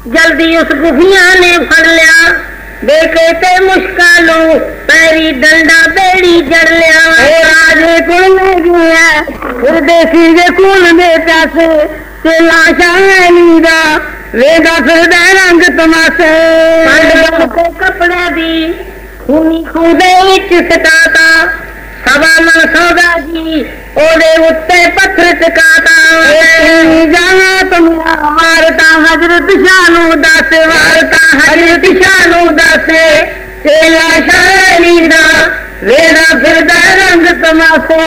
जल्दी उस गुफिया ने फड़ लिया, देखे ते मुश्कालू पैरी डंडा बेड़ी जड़ लिया। राजे कुल में गया परदेसी जे कुल दे प्यासे, चेला शायनी दा वेगा फिरदा रंग तमाशे। के कपड़े दी खूनी खूदे विच सटाता, सवा मन सौदा जी ओदे उत्ते पत्थर चकाता। जाना तुमरा वारता हजरत शानू दस, वारता हजरत शानू दस, चेला शायनी दा वेगा फिरदा रंग तमाशे।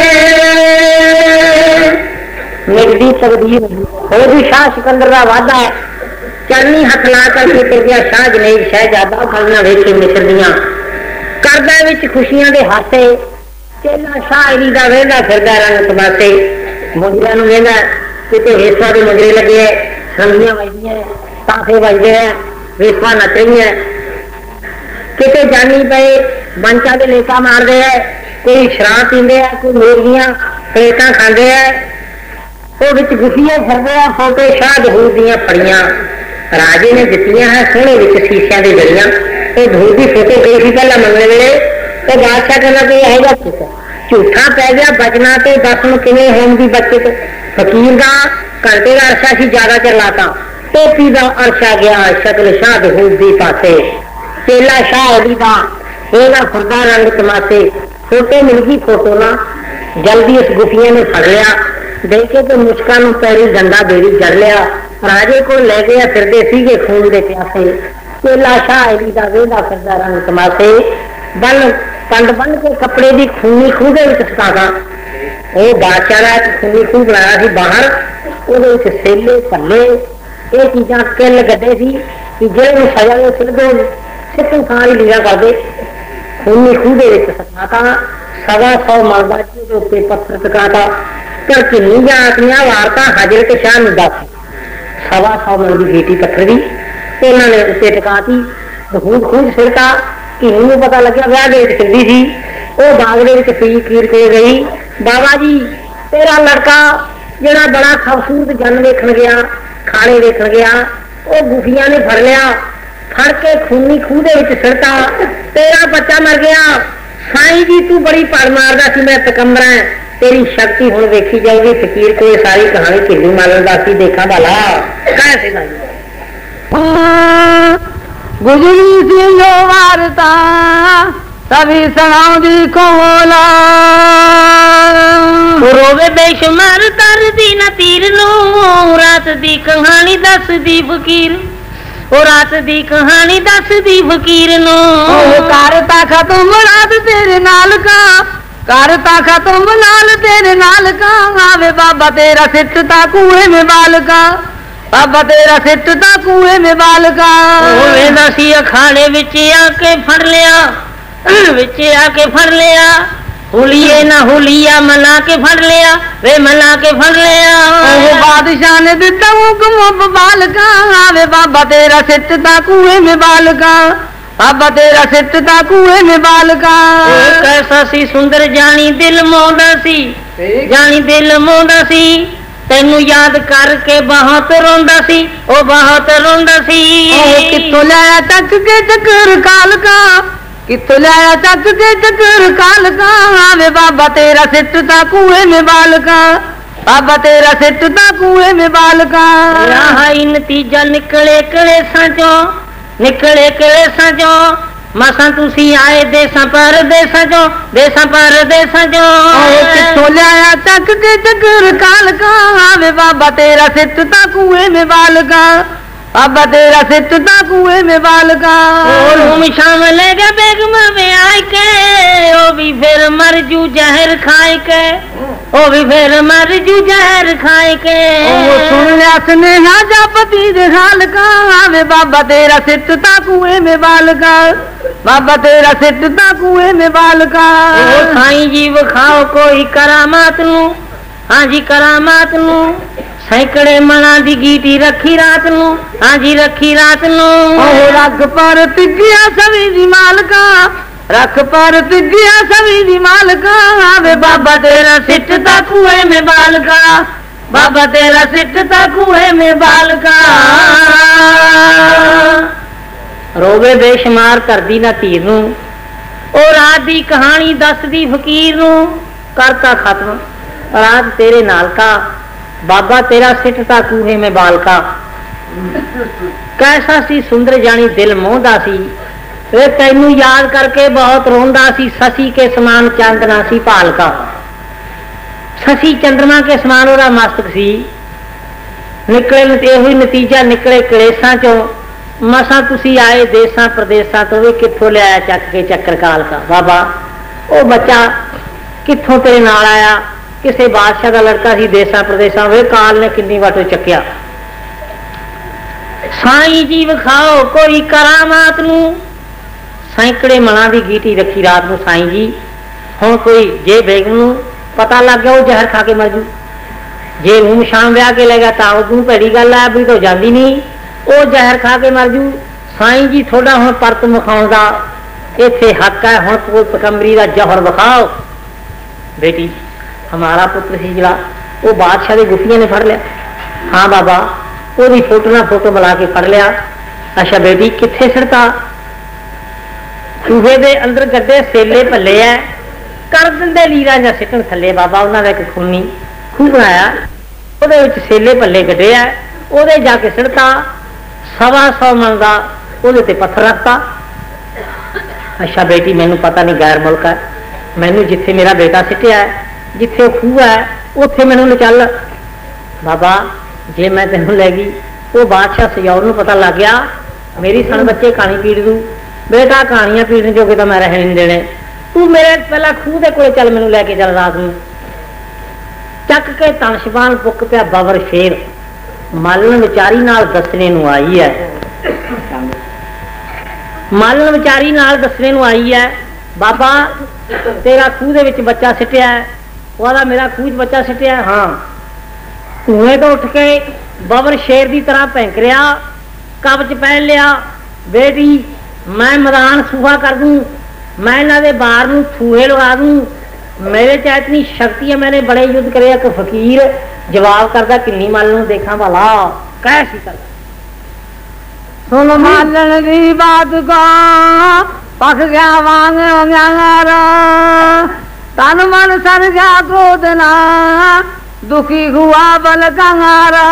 निगदी तकदीर हो भी शाह सिकंदर का वादा है, चरनी हथ ला करके फिर गया शाह जनेब शहजादा। फलना वेखे मिस्र दियां करदा विच खुशियां दे हासे, चेला शायरी दा वेंदा फिरदा रंग तमाशे। मुंडियां नूं वेंदा किते वेसवा दे मुजरे लगे है, संगियां वजदियां है, ताफे वजदे है, वेसवा नच रही है, किते जानी पे बंचा दे लेका मारदे है, कोई शराब पींदे है, कोई मुर्गियां पेटां खांदे है। गुफिया फिरदे है फोटो शाह जहूर दियां फड़ियां, राजे ने दित्तियां है सोहने विच शीशियां दी जड़ियां। तो जहूर दी फोटो गई सी पहला मंगने वेले, तो बादशाह कहना कोई यह झूठा पै गया बचना, तो दस नूं किवें होण दी बचत। फकीर दा घंटे का अरसा सी ज्यादा चलाता, टोपी दा अरसा गया शक्ल शाह जहूर दी पासे, चेला शाह अली दा वेगा फिरदा रंग तमाशे। फोटो मिल गई, फोटो ना जल्दी उस गुफिया ने फड़ लिया, देखे तो मुश्का नूं पैरी डंडा बेड़ी जड़ लिया। राजे को ले गया फिरदे सीगे खून दे प्यासे, चेला शाह अली दा वेगा फिरदा रंग तमाशे। पंड बन के कपड़े की खूनी खूह के सटाता, वो बादशाह ने खूनी खूह बनाया सी बाहर, वो सेले भले ये चीजा किल गड्डे सी कि जेड़े सजा दे सिर दो सिख सारी लीला करते। खूनी खूह के सटाता, 125 मरदा के उत्ते पत्थर चकाता। पर किन्नी जातियां वारता हजरत शाह नूं दस, 125 मन की बेटी पत्थर की उन्होंने उत्ते टकाती। खूब खूब सिरता किन्नी पता लग्या विआह दे फिरदी सी, वो बाग दे विच फकीर के गई, बाबा जी तेरा लड़का जिहड़ा बड़ा खूबसूरत जन वेखण गया, खाने वेखण गया, वो गुफिया ने फड़ लिया, फड़ के खूनी खूह दे विच सिरता, तेरा बच्चा मर गया। साईं जी तू बड़ी पड़ मारदा सी, मैं तकंबरा है, तेरी शक्ति हुण वेखी जाएगी। फकीर को सारी कहानी ढिल्ली मालन दा सी, देखा भला कैसे गुजरी सी जो वारता सभी सुनाउंदी कोला, रोवे बेशुमार कर दी न तीर नूं, रात दी कहानी दस दी फकीर, ओ रात दी कहानी दस दी फकीर नूं। करता खत्म मुराद तेरे नाल का, करता खत्म लाल तेरे नाल का, आवे बाबा तेरा सिटता कुएं में बाल का, बाबा तेरा सिटता कुएं में बाल का। वेंदा सी अखाड़े विच आके फड़ लिया, विच आके फड़ लिया, हुलिये ना हुलिया मना के फड़ लिया, वे मना के फड़ लिया। बादशाह ने दिता हुक्म बाल का, आवे बाबा तेरा सिटता कुएं में बाल का, बाबा तेरा सिटता कुएं में बाल का। कैसा सी सुंदर जानी दिल मोंदा सी, जानी दिल मोंदा सी, तेनू याद करके बहुत रोंदा सी, ओ बहुत रोंदा सी। कित्थों लाया तक के चक्कर काल का, कित्थों लाया तक के चक्कर काल का, आवे बाबा तेरा सिटता कुएं में बाल का, बाबा तेरा सिटता कुएं में बाल का। यहाँ नतीजा निकले कले सजो, निकले कले सजो, मसा तुसी आए देसा पर देसा जो, देसा पर देसा जो। कित्थों लाया तक के चक्कर काल का, आवे बाबा तेरा सिटता कुएं में बाल का, बाबा तेरा सिटता कुएं में बाल का। शाम ले गया बेगम में आए के, ओ भी फिर मर जू जहर खाए के, ओ भी फिर मर जू जहर खाए के। सुन लिया स्नेहा जापति दे हाल का, आवे बाबा तेरा सिटता कुएं में बाल का, बाबा तेरा सिटता कुएं में बाल का। साईं जी विखाओ कोई करामात नू, हाँ जी करामात नू, सैकड़े मना दी गीटी रखी रात नू, हाँ जी रखी रात नू। रख पर तिगिया सभी दी मालका, रख पर तिगिया सभी दी मालका, आवे बाबा तेरा सिटता कुएं में बाल का, बाबा तेरा सिटता कुएं में बाल का। रोवे बेशुमार करदी ना तीर नूं, ओ रात दी कहानी दसदी फकीर नूं, करता खत्म रात तेरे नाल का, बाबा तेरा सिटता कूहे में बालका। कैसा सी सुंदर जानी दिल मोहदा सी, वे तैनू याद करके बहुत रोंदा सी, शशि के समान चांदना सी पालका। शशि चंद्रमा के समान ओदा मस्तक सी, निकले यही नतीजा निकले कलेसां चों, मसा तुसी आए देसां प्रदेसां तो भी कित्थों लिया चक के चक्कर काल का। बाबा ओ बच्चा कित्थों तेरे नाल आया, किसे बादशाह का लड़का सी देसां प्रदेसां, वे काल ने किन्नी वाटो चक्या। साईं जी विखाओ कोई करामात नूं, सैकड़े मना की गीटी रखी रात को साईं जी। हुण कोई जे बेगम नूं पता लग गया वो जहर खा के मर जू, जे रूम शाम ब्याह के लेगा तो उदू भैड़ी गल है, भी तो जाती नहीं, वो जहर खा के मर जू। साईं जी थोड़ा हुण परत विखाउण दा इत्थे हक है, हुण कोई पकंबरी का जहर विखाओ। बेटी हमारा पुत्र सी जिला वो बादशाह की गुफिया ने फड़ लिया। हाँ बाबा वो फोटो ना फोटो मिला के फड़ लिया। अच्छा बेटी कित्थे सिड़ता, चूहे दे अंदर गड्ढे सेले भले है, कर दिंदे लीरा या सिटन थले। बाबा उन्होंने एक खूनी खूह बनाया, वो सेले भले गड्ढे है, वो जाके सिड़ता, 125 मन का वो पत्थर रखता। अच्छा बेटी मैनू पता नहीं गैर मुल्क है, मैनू जिथे मेरा बेटा सिटिया है, जिथे खूह है उत्थे मैनू ले चल। बाबा जे मैं तेनों लै गई वो बादशाह सजौर नूं पता लग गया, मेरी सन बच्चे कहानी पीड़ दू। बेटा कहानियां पीड़ने जोगे तो मैं रह नहीं देने, तू मेरे पहला खूह के कोले चल, मैनू लैके चल रात नूं। चक के तनशबान पुक पिया बबर शेर, मालन विचारी नाल दसने नूं आई है, मालन विचारी नाल दसने नूं आई है। बाबा तेरा खूह दे विच बच्चा सिटिया है, वो मेरा खूह बच्चा सिटिया है। हाँ कुएं तो उठ के बबर शेर की तरह भैंक रहा, कब्ज पहन लिया। बेटी मैं मैदान सूहा कर दूं, मैं इन्हां दे बार नूं थूहे लगा दूं, मेरे च इतनी शक्ति है, मैंने बड़े युद्ध करे। एक फकीर जवाब करता किन्नी मल नूं देखा भला कैसी कर। सुन मालन दी बात का पक गया वांग तन मन सर गया क्रोध ना, दुखी हुआ बल कंगारा।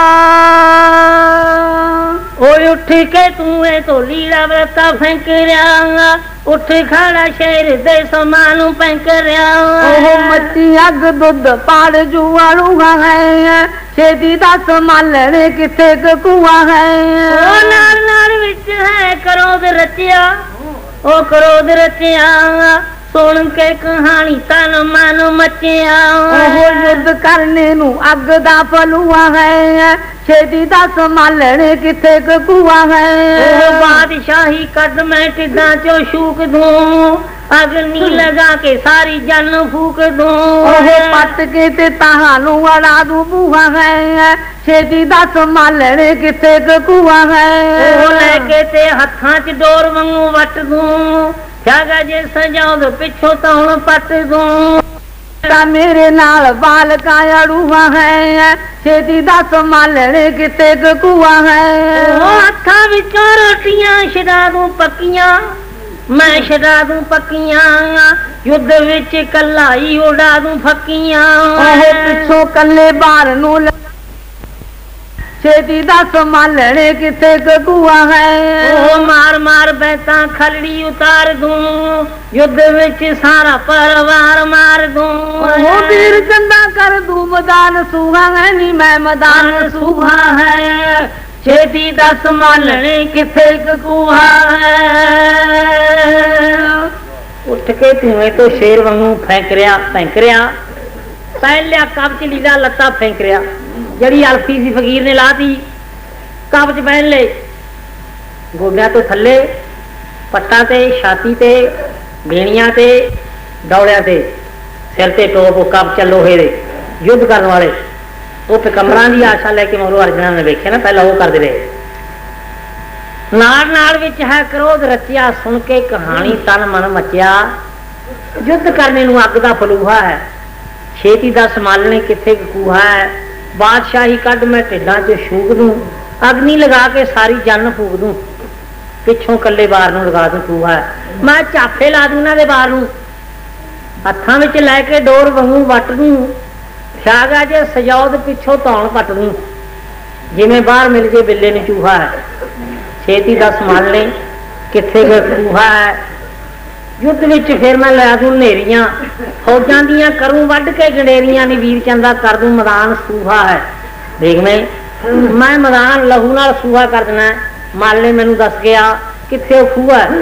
उठ के तूए तो लीड़ा व्रता फेंक रहा, उठ खड़ा शेर दे समानू फेंक रहा। मच्छी अग दुध पाड़ जुआड़ूगा है, छेती दस मालने किथे कुआ है। नार नार विच है क्रोध रचिया, ओ क्रोध रचिया, सुन के कहानी तन मन मचिया। युद्ध करने नू अग दा फलुआ है, छेती दस मालने किथे कुआ है। बादशाही कद मैं टिड्डा चो शूक दूं, अग्नि लगा के सारी जन फूक दूं। पट के ते तहानू अड़ा दू बुआ है, छेती दस मालने किथे कुआ है। लेके ते हत्थां च डोर वांगू वट दूं, जागा जे सजाओ तो पिछो तो हुण पट दूं। मेरे नाल बाल का अड़ूआ है, छेती दस मालने किथे कुआ है। हत्था विचों रोटियां छड़ा दूं पक्कियां, मैं छड़ा दूं पक्कियां, युद्ध विच कला ही उड़ा दूं फक्कियां। पिछों कल्ले बार नू छेती दस मालने किथे कुआ है। मार मार बैता खलड़ी उतार दूं, युद्ध विच सारा परिवार मार दूं। वीर चंदा कर दूं मैदान सूहा है, नी मैं मैदान सूहा है, छेती दस मालने किथे कुआ है। उठ के धुएं तो शेर वांगू फेंक रहा, पहन लिया कब्ज लीला लत्ता फेंक रहा, जड़ी अल्फी सी फकीर ने ला दी, कब्ज पहन ले, गोड्या तो थले, पट्टा ते, छाती ते, बेणिया ते, डौलिया ते, सिर ते टोप, कब्ज लोहे दे, युद्ध करने वाले। वो पिकंबरा की आशा लैके मगरू अर्जुना ने वेखे ना, पहला वो करते रहे। नाड़ नाड़ विच है क्रोध रचिया, सुन के कहानी तन मन मचिया। युद्ध करने नूं अग दा फलूहा है, छेती दस मालने किथे कूहा है। बादशाही कद मैं टिड्डा च शूक दूं, अग्नि लगा के सारी जन फूक दूं, पिछों कले बार नूं लगा दूं चूहा है। मैं झाफे ला दूं इन्हां दे बार नूं, हत्थां विच लैके डोर वांगू वट दूं, छागा जे सजौद पिछों धौण पट दूं, जिवें बाहर मिल जे बिल्ले नूं चूहा है। छेती दस मान ले कित्थे चूहा है। युद्ध विच फिर मैं लै दूं नेरियां, फौजां दियां करूं वढ के गंडेरियां, नी वीर चंदा कर दूं मैदान सूहा है। देख मैं मैदान लहू नाल सूहा कर देना। माले मैनू दस गया कित्थे खूह है,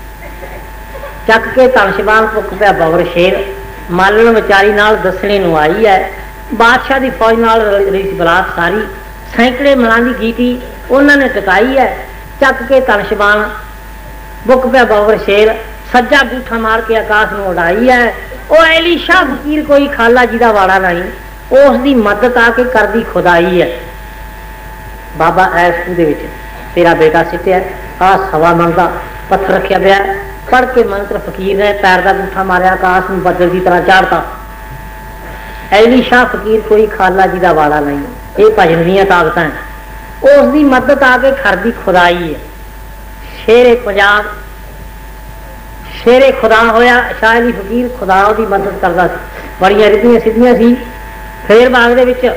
चक के धनशबान पुक पिया बबर शेर। मालन विचारी नाल दसने नूं आई है, बादशाह दी फौज नाल रही बरात सारी, सैकड़े मलां दी गीटी उन्होंने टकाई है। चक के धनशबान बुक पिया बबर शेर, सज्जा बूठा मार के आकाश में उड़ाई है। वो एलीशा फकीर कोई खाला जिहदा वाड़ा नहीं, उसकी मदद आके करदी खुदाई है। बाबा ऐस खूह विच तेरा बेटा सिटिया, आ सवा मन का पत्थर रखिया पिया, पढ़ के मंत्र फकीर ने पैर का बूठा मारिया, आकाश में बदल की तरह चाड़ता। एलीशा फकीर कोई खाला जिहदा वाड़ा नहीं, ये भजन दी ताकत है, उसकी मदद आके करदी खुदाई है। शेरे पंजाब शेरे खुदा होया, शाह अली फकीर खुदा की मदद करता, बड़िया रिद्धियां सिद्धियां सी। फिर बाग दे विच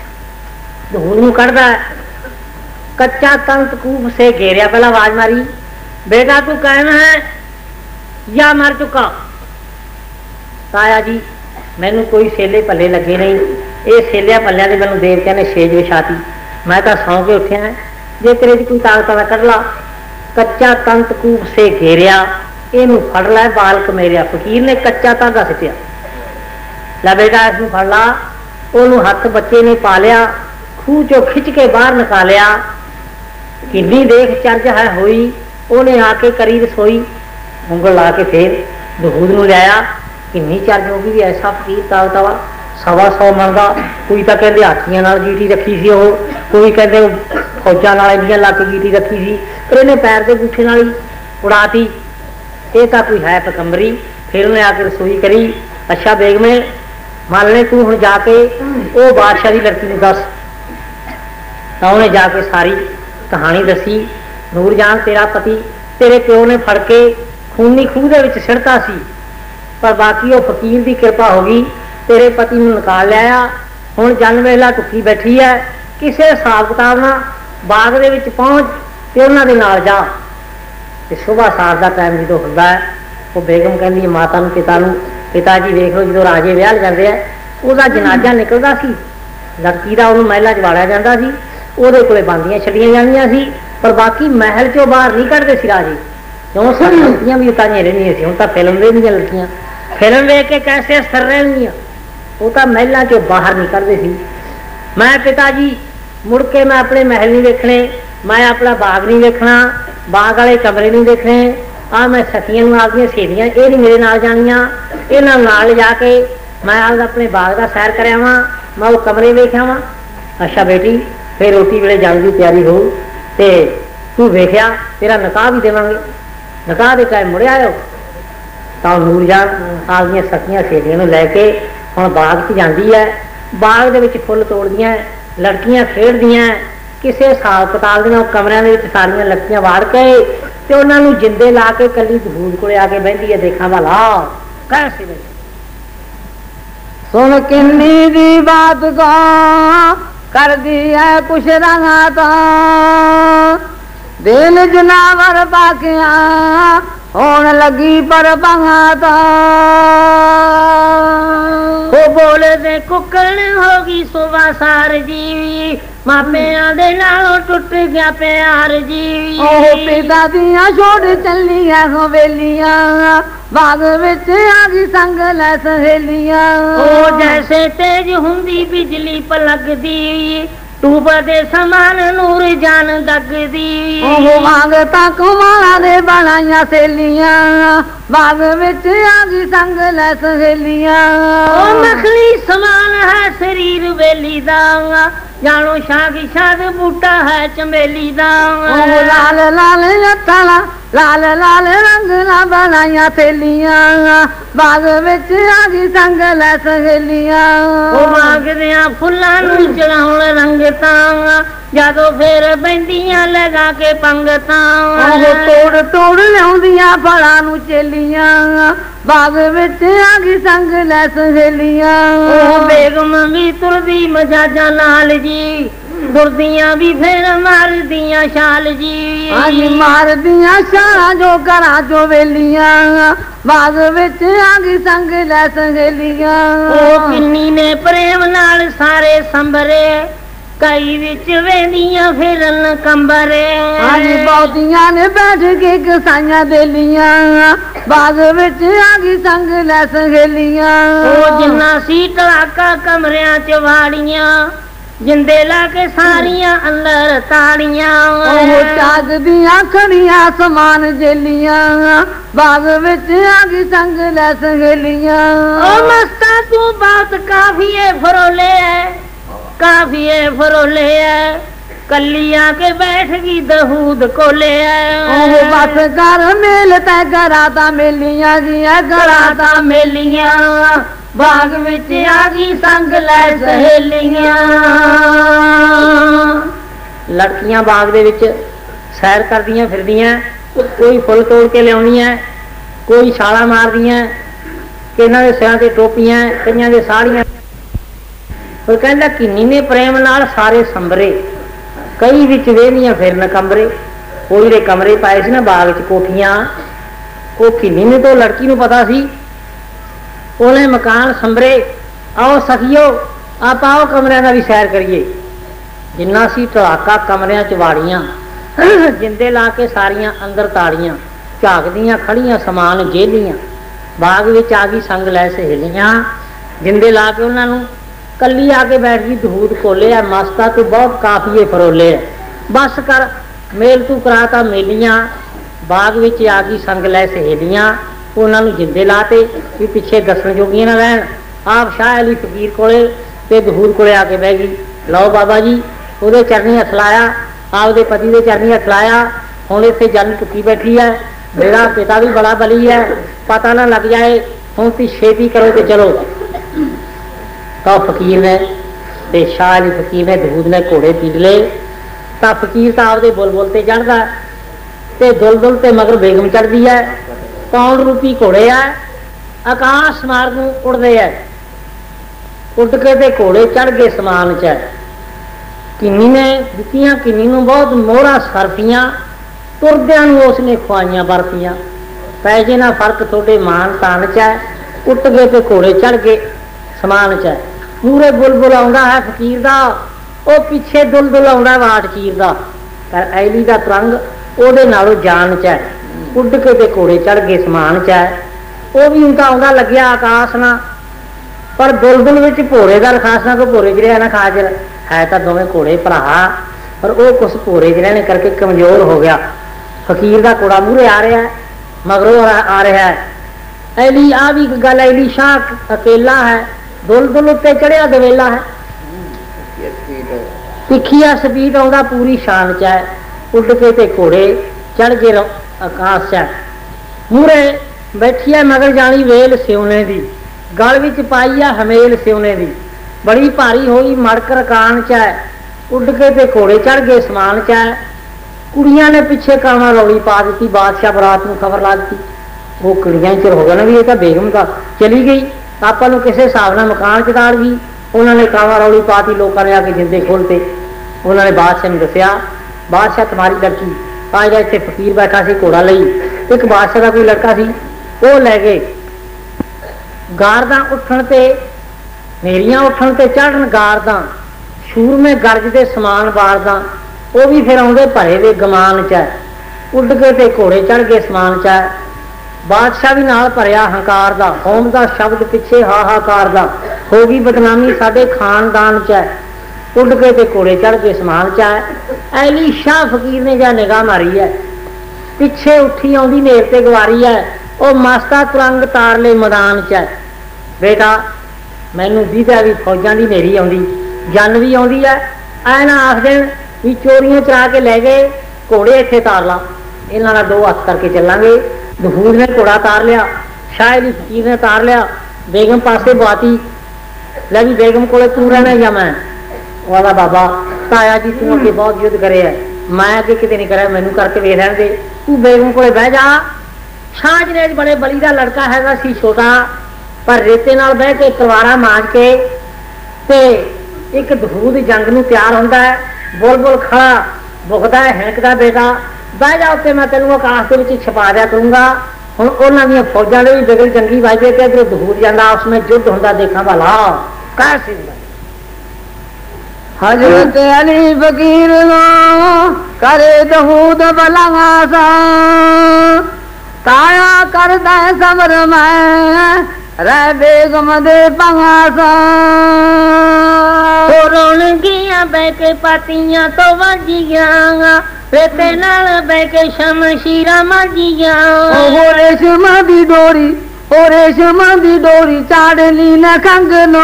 धूल नूं कढ़दा है, कच्चा तंत कूफ से घेरिया। पहला आवाज मारी, बेटा तू कहना है या मर चुका? ताया जी मैनू कोई सेले पल्ले लगे नहीं, ये सेलिया पल्लियां मैनू देवत्या ने सेज विछाती, मैं तो सौ के उठिया है, जे तेरे दी कोई ताकत वाला कढ़ ला। कच्चा तंत कूफ से घेरिया, इनू फड़ लै बालक मेरिया। फकीर ने कच्चा धागा सिटिया, लै बेटा इसनू फड़ ला। ओनू हथ बच्चे ने पा लिया, खूह चो खिंच के बाहर निकालिया। किन्नी देख चर्ज है होई, उन्हें आके करी रसोई, उंगल ला के फिर दूध नूं लिया। किन्नी चर्ज होगी भी ऐसा फकीर ताकत वाला, 125 मन का। कोई तो कहते हाथियों नाल गीटी रखी सी, कोई कहते फौजा नाल इंडियां ला के गीटी रखी सी, पर इन्हें पैर के बूठे नाल ही उड़ाती। ये तो कोई है पकंबरी। फिर उन्हें आके रसोई करी। अच्छा बेगमे मान ले तू हुण जाके वो बादशाह की लड़की नूं दस। तो उन्हें जाके सारी कहानी दसी। नूरजान तेरा पति तेरे प्यो ने फड़ के खूनी खूह दे विच सिड़ता सी, पर बाकी वो फकीर की कृपा हो गई, तेरे पति नूं निकाल लिया। हुण जन वेला टुकी बैठी है, किसी हिसाब किताब ना बाग दे विच पहुंच ते उन्हां दे नाल जा। ते सुबह सार का टाइम जो होंदा है, वो बेगम कहती है माता नूं पिता जी देख लो जो राजे विआह जाते हैं, उसका जनाजा निकलता सी, लड़की का उन्होंने महलों च वाड़िया जाता सी, ਉਹਦੇ ਕੋਲੇ ਬਾਂਦੀਆਂ ਛੱਡੀਆਂ ਜਾਂਦੀਆਂ ਸੀ, पर बाकी महल चो बाहर नहीं कढ़ते सी राजे, क्यों सारी लड़कियां भी उतारियां रहंदियां सी। हुण तां फिल्म वेखदियां लड़कियां, फिल्म वेख के कैसे असर रहंदियां, वो तो महलों चो बाहर नहीं कढ़ते सी। मैं पिता जी मुड़ के मैं अपने महल नहीं देखने, मैं अपना बाग नहीं देखना, बाग वाले कमरे नहीं देखने। आ मैं सखियां आपदियां सहेलियां ये नहीं मेरे नाल जानियां, इन्हां नाल जाके मैं अपने बाग का सैर कर आवां, मैं वो कमरे वेख आवां। अच्छा बेटी फिर रोटी वेले जाने की तैयारी हो, तो तू वेख्या तेरा निकाह भी देवांगे, निकाह के टाइम मुड़े आयो। तो नूरजान आपदियां सखियां सहेलियां लैके हुण बाग च जांदी है। बाग दे विच फुल तोड़दियां, लड़कियां खेडदियां, किसी हिसाब किताब दीआं कमरिਆਂ ਦੇ ਵਿੱਚ सारियां लड़कियां वाड़ के ते उन्हां नूं जिंदे ला के कली दहूद कोले आके बहिंदी है, देखा भला कैसे बहिंदी। सुन किन्नी दी बात का कर दी है कुछ रंगा तो दिल जनावर बाकिया होन लगी पर बंगा तो वो बोले दे कुकड़ होगी सुबह सार जीवी, मापिया दे नालों टुट गया प्यार जीवी। ओ पिता दियां छोड़ चलिया हवेलियां, बाग विच आ गई संग लै सहेलियां। ओ जैसे तेज हुंदी बिजली पलकदी, टूब दे समान नूर जान दगदी। ओ मांगता कुमारा दे बनाइया सहेलियां, बाग विच आ गई संग लै सहेलियां। ओ मखली समान है शरीर वेली दा, जानो शागी शाद बूटा है चमेली दा। ओ लाल लाल अथाला लाल लाल रंग ना बनाइया सहेलियां, बाग विच आ गई संग लै सहेलियां। ओ मांगदियां फुल्लां नूं चढ़ाउण रंग तां, ਜਦੋਂ ਫੇਰ ਬੈਂਦੀਆਂ ਲਗਾ ਕੇ ਪੰਗਤਾਂ ਉਹ ਤੋੜ ਤੋੜ ਲਿਆਉਂਦੀਆਂ ਫਲਾਂ ਨੂੰ ਚੇਲੀਆਂ ਬਾਗ ਵਿੱਚ ਆ ਗਈ ਸੰਗ ਲੈ ਸਹੇਲੀਆਂ ਉਹ ਬੇਗਮ ਵੀ ਤੁਰਦੀ ਮਜਾਜਾਂ ਨਾਲ ਜੀ ਦੁਰਦੀਆਂ ਵੀ ਫੇਰ ਮਾਰਦੀਆਂ ਛਾਲ ਜੀ ਆਜੀ ਮਾਰਦੀਆਂ ਛਾਲਾਂ ਜੋ ਘਰਾਂ ਚੋਂ ਵੇਲੀਆਂ ਬਾਗ ਵਿੱਚ ਆ ਗਈ ਸੰਗ ਲੈ ਸਹੇਲੀਆਂ ਉਹ ਕਿੰਨੀ ਨੇ ਪ੍ਰੇਮ ਨਾਲ ਸਾਰੇ ਸੰਭਰੇ ਕਈ ਵਿੱਚ ਵੇਂਦੀਆਂ ਫਿਰਨ ਕੰਬਰੇ ਆਜੀ ਬਹੁਤੀਆਂ ਨੇ ਬੈਠ ਕੇ ਕਸਾਈਆਂ ਦੇ ਲੀਆਂ ਬਾਗ ਵਿੱਚ ਆ ਗਈ ਸੰਗ ਲੈ ਸਹੇਲੀਆਂ ਉਹ ਜਿੰਨਾ ਸੀ ਟਲਾਕਾ ਕਮਰਿਆਂ ਚ ਵਾੜੀਆਂ ਜਿੰਦੇ ਲਾ ਕੇ ਸਾਰੀਆਂ ਅੰਦਰ ਤਾੜੀਆਂ ਉਹ ਚਾਗਦੀਆਂ ਖੜੀਆਂ ਸਮਾਨ ਜੇਲੀਆਂ ਬਾਗ ਵਿੱਚ ਆ ਗਈ ਸੰਗ ਲੈ ਸਹੇਲੀਆਂ ਉਹ ਮਸਤਾ ਤੂੰ ਬਾਤ ਕਾਫੀਏ ਫਰੋਲੇ ਕਾਫੀਏ ਫਰੋਲੇ ਕੱਲੀ ਆ ਕੇ ਬੈਠ ਗਈ ਦਹੂਦ ਕੋਲੇ ਉਹ ਬਸ ਕਰ ਮੇਲ ਤੈ ਘਰਾਂ ਦਾ ਮੇਲੀਆਂ ਜੀਆਂ ਘਰਾਂ ਦਾ ਮੇਲੀਆਂ ਬਾਗ ਵਿੱਚ ਆ ਗਈ ਸੰਗ ਲੈ ਸਹੇਲੀਆਂ ਲੜਕੀਆਂ ਬਾਗ ਦੇ ਵਿੱਚ ਸੈਰ ਕਰਦੀਆਂ ਫਿਰਦੀਆਂ ਕੋਈ ਫੁੱਲ ਤੋੜ ਕੇ ਲਿਆਉਂਦੀਆਂ ਕੋਈ ਛਾਲਾਂ ਮਾਰਦੀਆਂ ਕਿਹਨਾਂ ਦੇ ਸਿਰਾਂ ਤੇ ਟੋਪੀਆਂ ਕਈਆਂ ਦੇ ਸਾੜੀਆਂ ਉਹ ਕਹਿੰਦਾ ਕਿੰਨੀ ਨੇ ਪ੍ਰੇਮ ਨਾਲ ਸਾਰੇ ਸੰਭਰੇ ਕਈ ਵਿੱਚ ਵੇਹਲੀਆਂ ਫਿਰਨ ਕਮਰੇ ਉਹ ਜਿਹੜੇ ਕਮਰੇ ਪਾਏ ਸੀ ਨਾ ਬਾਗ ਚ ਕੋਠੀਆਂ ਉਹ ਕਿੰਨੀ ਨੇ ਤੋਂ ਲੜਕੀ ਨੂੰ ਪਤਾ ਸੀ ਉਹਨੇ ਮਕਾਨ ਸੰਭਰੇ ਆਓ ਸਖੀਓ ਆਪਾਂ ਉਹ ਕਮਰਿਆਂ ਦਾ ਵੀ ਸੈਰ ਕਰੀਏ ਜਿੰਨਾ ਸੀ ਢਲਾਕਾ ਕਮਰਿਆਂ ਚ ਵਾੜੀਆਂ ਜਿੰਦੇ ਲਾ ਕੇ ਸਾਰੀਆਂ ਅੰਦਰ ਤਾੜੀਆਂ ਝਾਕਦੀਆਂ ਖੜੀਆਂ ਸਮਾਨ ਜੇਲੀਆਂ ਬਾਗ ਵਿੱਚ ਆ ਗਈ ਸੰਗ ਲੈ ਸਹੇਲੀਆਂ ਜਿੰਦੇ ਲਾ ਕੇ ਉਹਨਾਂ ਨੂੰ ਕੱਲੀ ਆ ਕੇ ਬੈਠ ਗਈ ਦਹੂਦ ਕੋਲੇ ਆ ਮਸਤਾ ਤੂੰ ਬਹੁਤ ਕਾਫੀਏ ਫਰੋਲੇ ਆ ਬਸ ਕਰ ਮੇਲ ਤੂੰ ਕਰਾਤਾ ਮੇਲੀਆਂ ਬਾਗ ਵਿੱਚ ਆ ਗਈ ਸੰਗ ਲੈ ਸਹੇਲੀਆਂ ਉਹਨਾਂ ਨੂੰ ਜਿੰਦੇ ਲਾਤੇ ਵੀ ਪਿੱਛੇ ਦੱਸਣ ਜੋਗੀਆਂ ਨਾ ਰਹਿਣ ਆਪ ਸ਼ਾਹ ਅਲੀ ਫਕੀਰ ਕੋਲੇ ਤੇ ਦਹੂਦ ਕੋਲੇ ਆ ਕੇ ਬਹਿ ਗਈ ਲਓ ਬਾਬਾ ਜੀ ਉਹਦੇ ਚਰਨੀ ਹੱਥ ਲਾਇਆ ਆਪਦੇ ਪਤੀ ਦੇ ਚਰਨੀ ਹੱਥ ਲਾਇਆ ਹੁਣ ਇੱਥੇ ਜਨ ਟੁੱਕੀ ਬੈਠੀ ਹੈ ਮੇਰਾ ਪਿਤਾ ਵੀ ਬੜਾ ਬਲੀ ਹੈ ਪਤਾ ਨਾ ਲੱਗ ਜਾਏ ਹੁਣ ਤੀ ਛੇਤੀ ਕਰੋ ਤੇ ਚਲੋ ਤਾਂ ਫਕੀਰ ਨੇ ਤੇ ਸ਼ਾਹ ਅਲੀ ਫਕੀਰ ਨੇ ਦਹੂਦ ਨੇ ਘੋੜੇ ਪੀੜ ਲਏ ਤਾਂ ਫਕੀਰ ਤਾਂ ਆਪਦੇ ਬੁਲਬੁਲ ਤੇ ਚੜ੍ਹਦਾ ਤੇ ਦੁਲਦੁਲ ਤੇ ਮਗਰ ਬੇਗਮ ਚੜ੍ਹਦੀ ਹੈ ਕੌਣ ਰੂਪੀ ਘੋੜੇ ਆ ਆਕਾਸ਼ ਮਾਰਗ ਨੂੰ ਉੜਦੇ ਐ ਉੱਡ ਕੇ ਤੇ ਘੋੜੇ ਚੜ੍ਹ ਗਏ ਸਮਾਨ ਚ ਕਿੰਨੀ ਨੇ ਦਿੱਤੀਆਂ ਕਿੰਨੀ ਨੂੰ ਬਹੁਤ ਮੋਹਰਾਂ ਸਰਫੀਆਂ ਤੁਰਦਿਆਂ ਨੂੰ ਉਸਨੇ ਖਵਾਈਆਂ ਬਰਫੀਆਂ ਪੈ ਜੇ ਨਾ ਫਰਕ ਤੁਹਾਡੇ ਮਾਨ ਤਾਨ ਚ ਹੈ ਉੱਟ ਗਏ ਤੇ ਘੋੜੇ ਚੜ੍ਹ ਗਏ ਸਮਾਨ ਚ ਪੂਰੇ ਬੁਲਬੁਲ ਆਉਂਦਾ ਹੈ ਫਕੀਰ ਦਾ ਉਹ ਪਿੱਛੇ ਦੁਲਦੁਲ ਆਉਂਦਾ ਵਾਟ ਚੀਰ ਦਾ ਪਰ ਐਲੀ ਦਾ ਤਰੰਗ ਉਹਦੇ ਨਾਲੋਂ ਜਾਨ ਚ ਹੈ ਉੱਡ ਕੇ ਤੇ ਘੋੜੇ ਚੜ੍ਹ ਗਏ ਸਮਾਨ ਚ ਹੈ ਉਹ ਵੀ ਉਨਕਾ ਆਉਂਦਾ ਲੱਗਿਆ ਆਕਾਸ਼ ਨਾ ਪਰ ਬੁਲਬੁਲ ਵਿੱਚ ਭੋਰੇ ਦਾ ਰਖਾਸ ਨਾ ਕੋ ਭੋਰੇ ਚ ਰਿਹਾ ਨਾ ਖਾਜਰ ਹੈ ਤਾਂ ਦੋਵੇਂ ਘੋੜੇ ਭਰਾ ਪਰ ਉਹ ਕੁਛ ਭੋਰੇ ਚ ਰਹਿਣੇ ਕਰਕੇ ਕਮਜ਼ੋਰ ਹੋ ਗਿਆ ਫਕੀਰ ਦਾ ਘੋੜਾ ਮੂਹਰੇ ਆ ਰਿਹਾ ਮਗਰੋਂ ਆ ਰਿਹਾ ਹੈ ਐਲੀ ਆ ਵੀ ਗੱਲ ਐਲੀ ਸ਼ਾਹ ਅਕੇਲਾ ਹੈ ਦੁਲਦੁਲ ਉੱਤੇ ਚੜਿਆ ਦਵੇਲਾ ਹੈ ਤਿੱਖੀਆ ਸਪੀਡ ਆਉਂਦਾ ਪੂਰੀ ਸ਼ਾਨ ਚ ਹੈ ਉੱਡ ਕੇ ਤੇ ਘੋੜੇ ਚੜ ਗਏ ਆਕਾਸ਼ ਚ ਮੂਹਰੇ ਬੈਠੀ ਹੈ ਮਗਰ ਜਾਣੀ ਵੇਲ ਸਿਉਨੇ ਦੀ ਗਲ ਵਿੱਚ ਪਾਈ ਆ ਹਮੇਲ ਸਿਉਨੇ ਦੀ ਬੜੀ ਭਾਰੀ ਹੋਈ ਮੜਕ ਰਕਾਨ ਚ ਹੈ ਉੱਡ ਕੇ ਤੇ ਘੋੜੇ ਚੜ ਗਏ ਸਮਾਨ ਚ ਹੈ ਕੁੜੀਆਂ ਨੇ ਪਿੱਛੇ ਕਾਵਾਂ ਰੌਲੀ ਪਾ ਦਿੱਤੀ ਬਾਦਸ਼ਾਹ ਬਰਾਤ ਨੂੰ ਖਬਰ ਲਾ ਦਿੱਤੀ ਉਹ ਕੁੜੀਆਂ ਚਿਰ ਹੋ ਗਿਆ ਨਾ ਵੀ ਇਹ ਤਾਂ ਬੇਗਮ ਦਾ ਚਲੀ ਗਈ ਆਪਾਂ ਨੂੰ ਕਿਸੇ ਹਿਸਾਬ ਨਾਲ ਮਕਾਨ ਚ ਤਾੜ ਗਈ ਉਹਨਾਂ ਨੇ ਕਾਵਾਂ ਰੌਲੀ ਪਾਤੀ ਲੋਕਾਂ ਨੇ ਆ ਕੇ ਜਿੰਦੇ ਖੋਲਤੇ ਉਹਨਾਂ ਨੇ ਬਾਦਸ਼ਾਹ ਨੂੰ ਦੱਸਿਆ ਬਾਦਸ਼ਾਹ तुम्हारी लड़की आज ਇੱਥੇ ਫਕੀਰ ਬੈਠਾ ਸੀ ਘੋੜਾ ਲਈ ਇੱਕ ਬਾਦਸ਼ਾਹ ਦਾ ਕੋਈ ਲੜਕਾ ਸੀ ਉਹ ਲੈ ਗਏ ਗਾਰਦਾਂ ਉੱਠਣ ਤੇ ਮੇਰੀਆਂ ਉੱਠਣ ਤੇ ਚੜ੍ਹਨ ਗਾਰਦਾਂ ਸ਼ੂਰਮੇ ਗਰਜਦੇ ਸਮਾਨ ਵਾਰਦਾਂ ਉਹ ਵੀ ਫਿਰ ਆਉਂਦੇ ਭਰੇ ਦੇ ਗਮਾਨ ਚ ਉੱਡ ਕੇ ਤੇ ਘੋੜੇ ਚੜ੍ਹ ਗਏ ਸਮਾਨ ਚ ਬਾਦਸ਼ਾਹ ਵੀ ਨਾਲ ਭਰਿਆ ਹੰਕਾਰ ਦਾ ਕੌਮ ਦਾ ਸ਼ਬਦ ਪਿੱਛੇ ਹਾਹਾਕਾਰ ਦਾ ਹੋ ਗਈ ਬਦਨਾਮੀ ਸਾਡੇ ਖਾਨਦਾਨ ਚ ਉੱਡ ਕੇ ਤੇ ਘੋੜੇ ਚੜ੍ਹ ਕੇ ਸਮਾਨ ਚ ਐਲੀ ਸ਼ਾਹ ਫਕੀਰ ਨੇ ਜਾਂ ਨਿਗਾਹ ਮਾਰੀ ਹੈ ਪਿੱਛੇ ਉੱਠੀ ਆਉਂਦੀ ਨੇਰ ਤੇ ਗਵਾਰੀ ਹੈ ਉਹ ਮਸਤਾ ਤੁਰੰਗ ਤਾਰਲੇ ਮੈਦਾਨ ਚ ਬੇਟਾ ਮੈਨੂੰ ਦੀਦਾ ਵੀ ਫੌਜਾਂ ਦੀ ਨੇਰੀ ਆਉਂਦੀ ਜਨ ਵੀ ਆਉਂਦੀ ਹੈ ਐ ਨਾ ਆਖ ਦੇਣ ਵੀ ਚੋਰੀਆਂ ਚਰਾ ਕੇ ਲੈ ਗਏ ਘੋੜੇ ਇੱਥੇ ਤਾਰ ਲਾ ਇਹਨਾਂ ਨਾਲ ਦੋ ਹੱਥ ਕਰਕੇ ਚੱਲਾਂਗੇ ਦਹੂਦ ਨੇ ਘੋੜਾ ਤਾਰ ਲਿਆ ਸ਼ਾਹ ਅਲੀ ਫਕੀਰ ਨੇ ਤਾਰ ਲਿਆ ਬੇਗਮ ਪਾਸੇ ਬਾਤੀ ਲੈ ਵੀ ਬੇਗਮ ਕੋਲੇ ਤੂੰ ਰਹਿਣਾ ਜਾਂ ਮੈਂ वाला बाबा ताया जी तू अगे बहुत युद्ध करे है, मैं अगे किते नहीं करे, मैनू करके वेख लैण दे, तू बेगम कोले बह जा। शाहजनेज बड़े बली का लड़का हैगा सी छोटा, पर रेते नाल बह के तलवारां मार के ते एक दहूद जंग नूं तैयार हुंदा है। बुलबुल खड़ा भुगदा है, हिणकदा बेटा बह जा उत्ते, मैं तेनों आकाश दे विच छपा दिया करूंगा। हुण उन्हां दीआं फौजां दे भी बिगल जंगी वजदे ते इधरों दहूद जांदा, उसमें युद्ध हुंदा देखा भला कैसे हुंदा। हजरत अली फकीर करे दहूद बलवासा, ताया करदा समर मैं रै बेगम दे पंगासा। रोणगियां बह के पातियां तो वजियां, रेते नाल बह के शमशीरां माजियां। ओ रेशम दी डोरी, ओ रेशम दी डोरी चाड़ ली न खंग नो,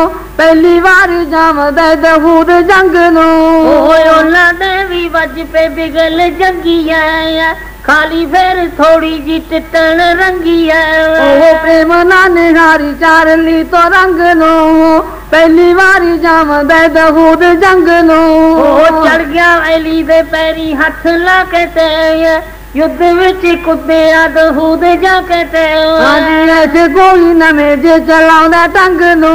पहली बार जामदा दहूद जंग नो। ओना दे भी वज पे बिगल जंगिया, खाली फिर थोड़ी जी टिटन रंगिया। ओ प्रेम ना निहारी चार ली तो रंग नो, पहली बारी जामदा दहूद जंग नो। चढ़ गया अली दे पैरी हथ ला के ते, युद्ध विच कुद्दिया दहूद जाके ते। ऐसे कोई नवे जे चलाउंदा टंग नो,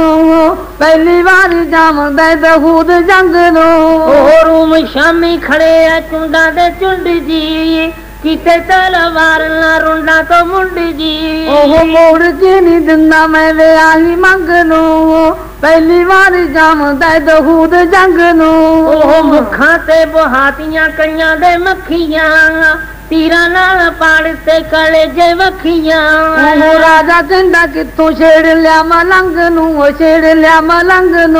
पहली बारी जामदा दहूद जंग नो। रूम शामी खड़े है चुंडा दे चुंड जी, किते तलवार ना रुंडा तो मुंड जी। ओह मोड़ के नहीं दिंदा मैं वे आही मंग नो, पहली बारी जामदा दहूद जंग नो। ओह मुखां ते बहातियां कईयां दे मक्खियां, तीरा नाल पाड़ते कलेजे वखियां। राजा कहंदा कित्थों छेड़ लिया मलंग नू, छेड़ लिया मलंग नू,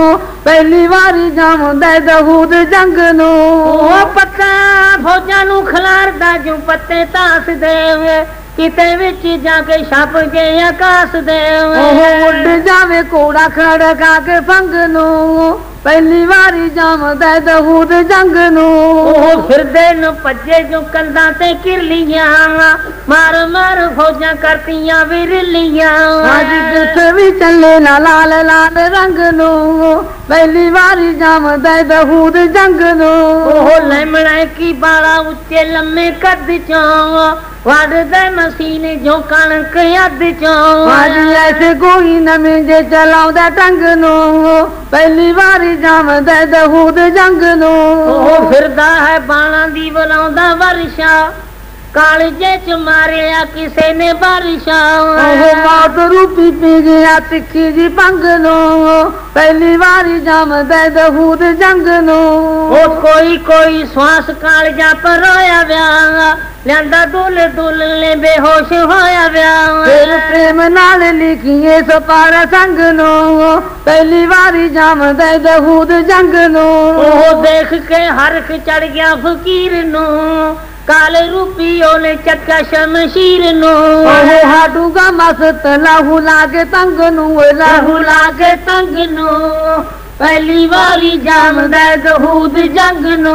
पहली बारी जामदा दहूद जंग नू। पत्ता फौजां नू खिलारदा जो पत्ते तास देवे, किते विच जाके छप के आकाश देवे। उड़ जावे कोड़ा खड़का के फंग नू, पहली बारी जामदा दहूद जंग नू। फिरदे न भज्जे जो कंधा ते किरलियां, मार मार फौजां करतियां विरलियां। अज भी चले ना लाल लाल रंग नू, पहली बारी जामदा दहूद जंग नू। लेमड़ा की बाला उच्चे लम्मे कद चों, वड़दे मसीने जो कणक अद चों। आज ऐसे कोई नवे जे चलाउंदा टंग नू, पहली बारी जामदा दहूद जंग नू। फिरदा है बाणा दी वलाउंदा वर्षा, कालजे च मारिया किसे ने बारिशा। मौत रूपी पी गया तिखी जी पंग नू, पहली बारी जामदा दहूद जंग नू। कोई कोई श्वास कालजा पर रोया व्या, लियांदा दुल दुल ने बेहोश होया व्या। प्रेम नाल लिखिए सपारा संग नू, पहली बारी जामदा दहूद जंग नू। देख के हरख चढ़ गया फकीर नू, काले रूपी ओले चक्का शमशीर नू। हाडूगा मस्त लहू लागे तंग नू, लहू लागे तंग नू, पहली बारी जामदा दहूद जंग नू।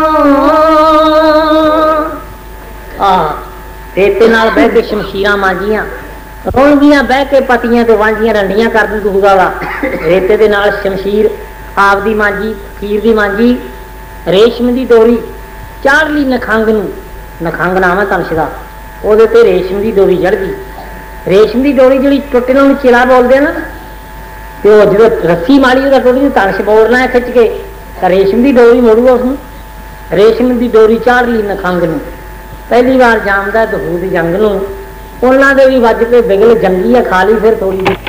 रेते नाल बह के शमशीरां मांजियां, रोणगियां बह के पतियां ते वांजियां रंडियां कर दी दहूदा दा। रेते दे नाल शमशीर आप दी मांजी, फकीर दी मांजी, रेशम दी डोरी चाड़ ली नखंग नू। नखंग नाम है धनश दा, ओहदे ते रेशम दी डोरी चढ़ गई। रेशम दी डोरी जिहड़ी टुੱਟੇ ਨੂੰ चिला बोलते हैं ना, तो जो रस्सी माड़ी ਉਹਦਾ टुੱਟ गई, धनश बोलना है खिंच के, रेशम की डोरी मोड़ूगा उसनू। रेशम की डोरी चाड़ ली नखंग नू, पहली बार जामदा दहूद जंग नू। उन्हां दे भी वज के बिगल जंगी है, खा ली फिर थोड़ी जी।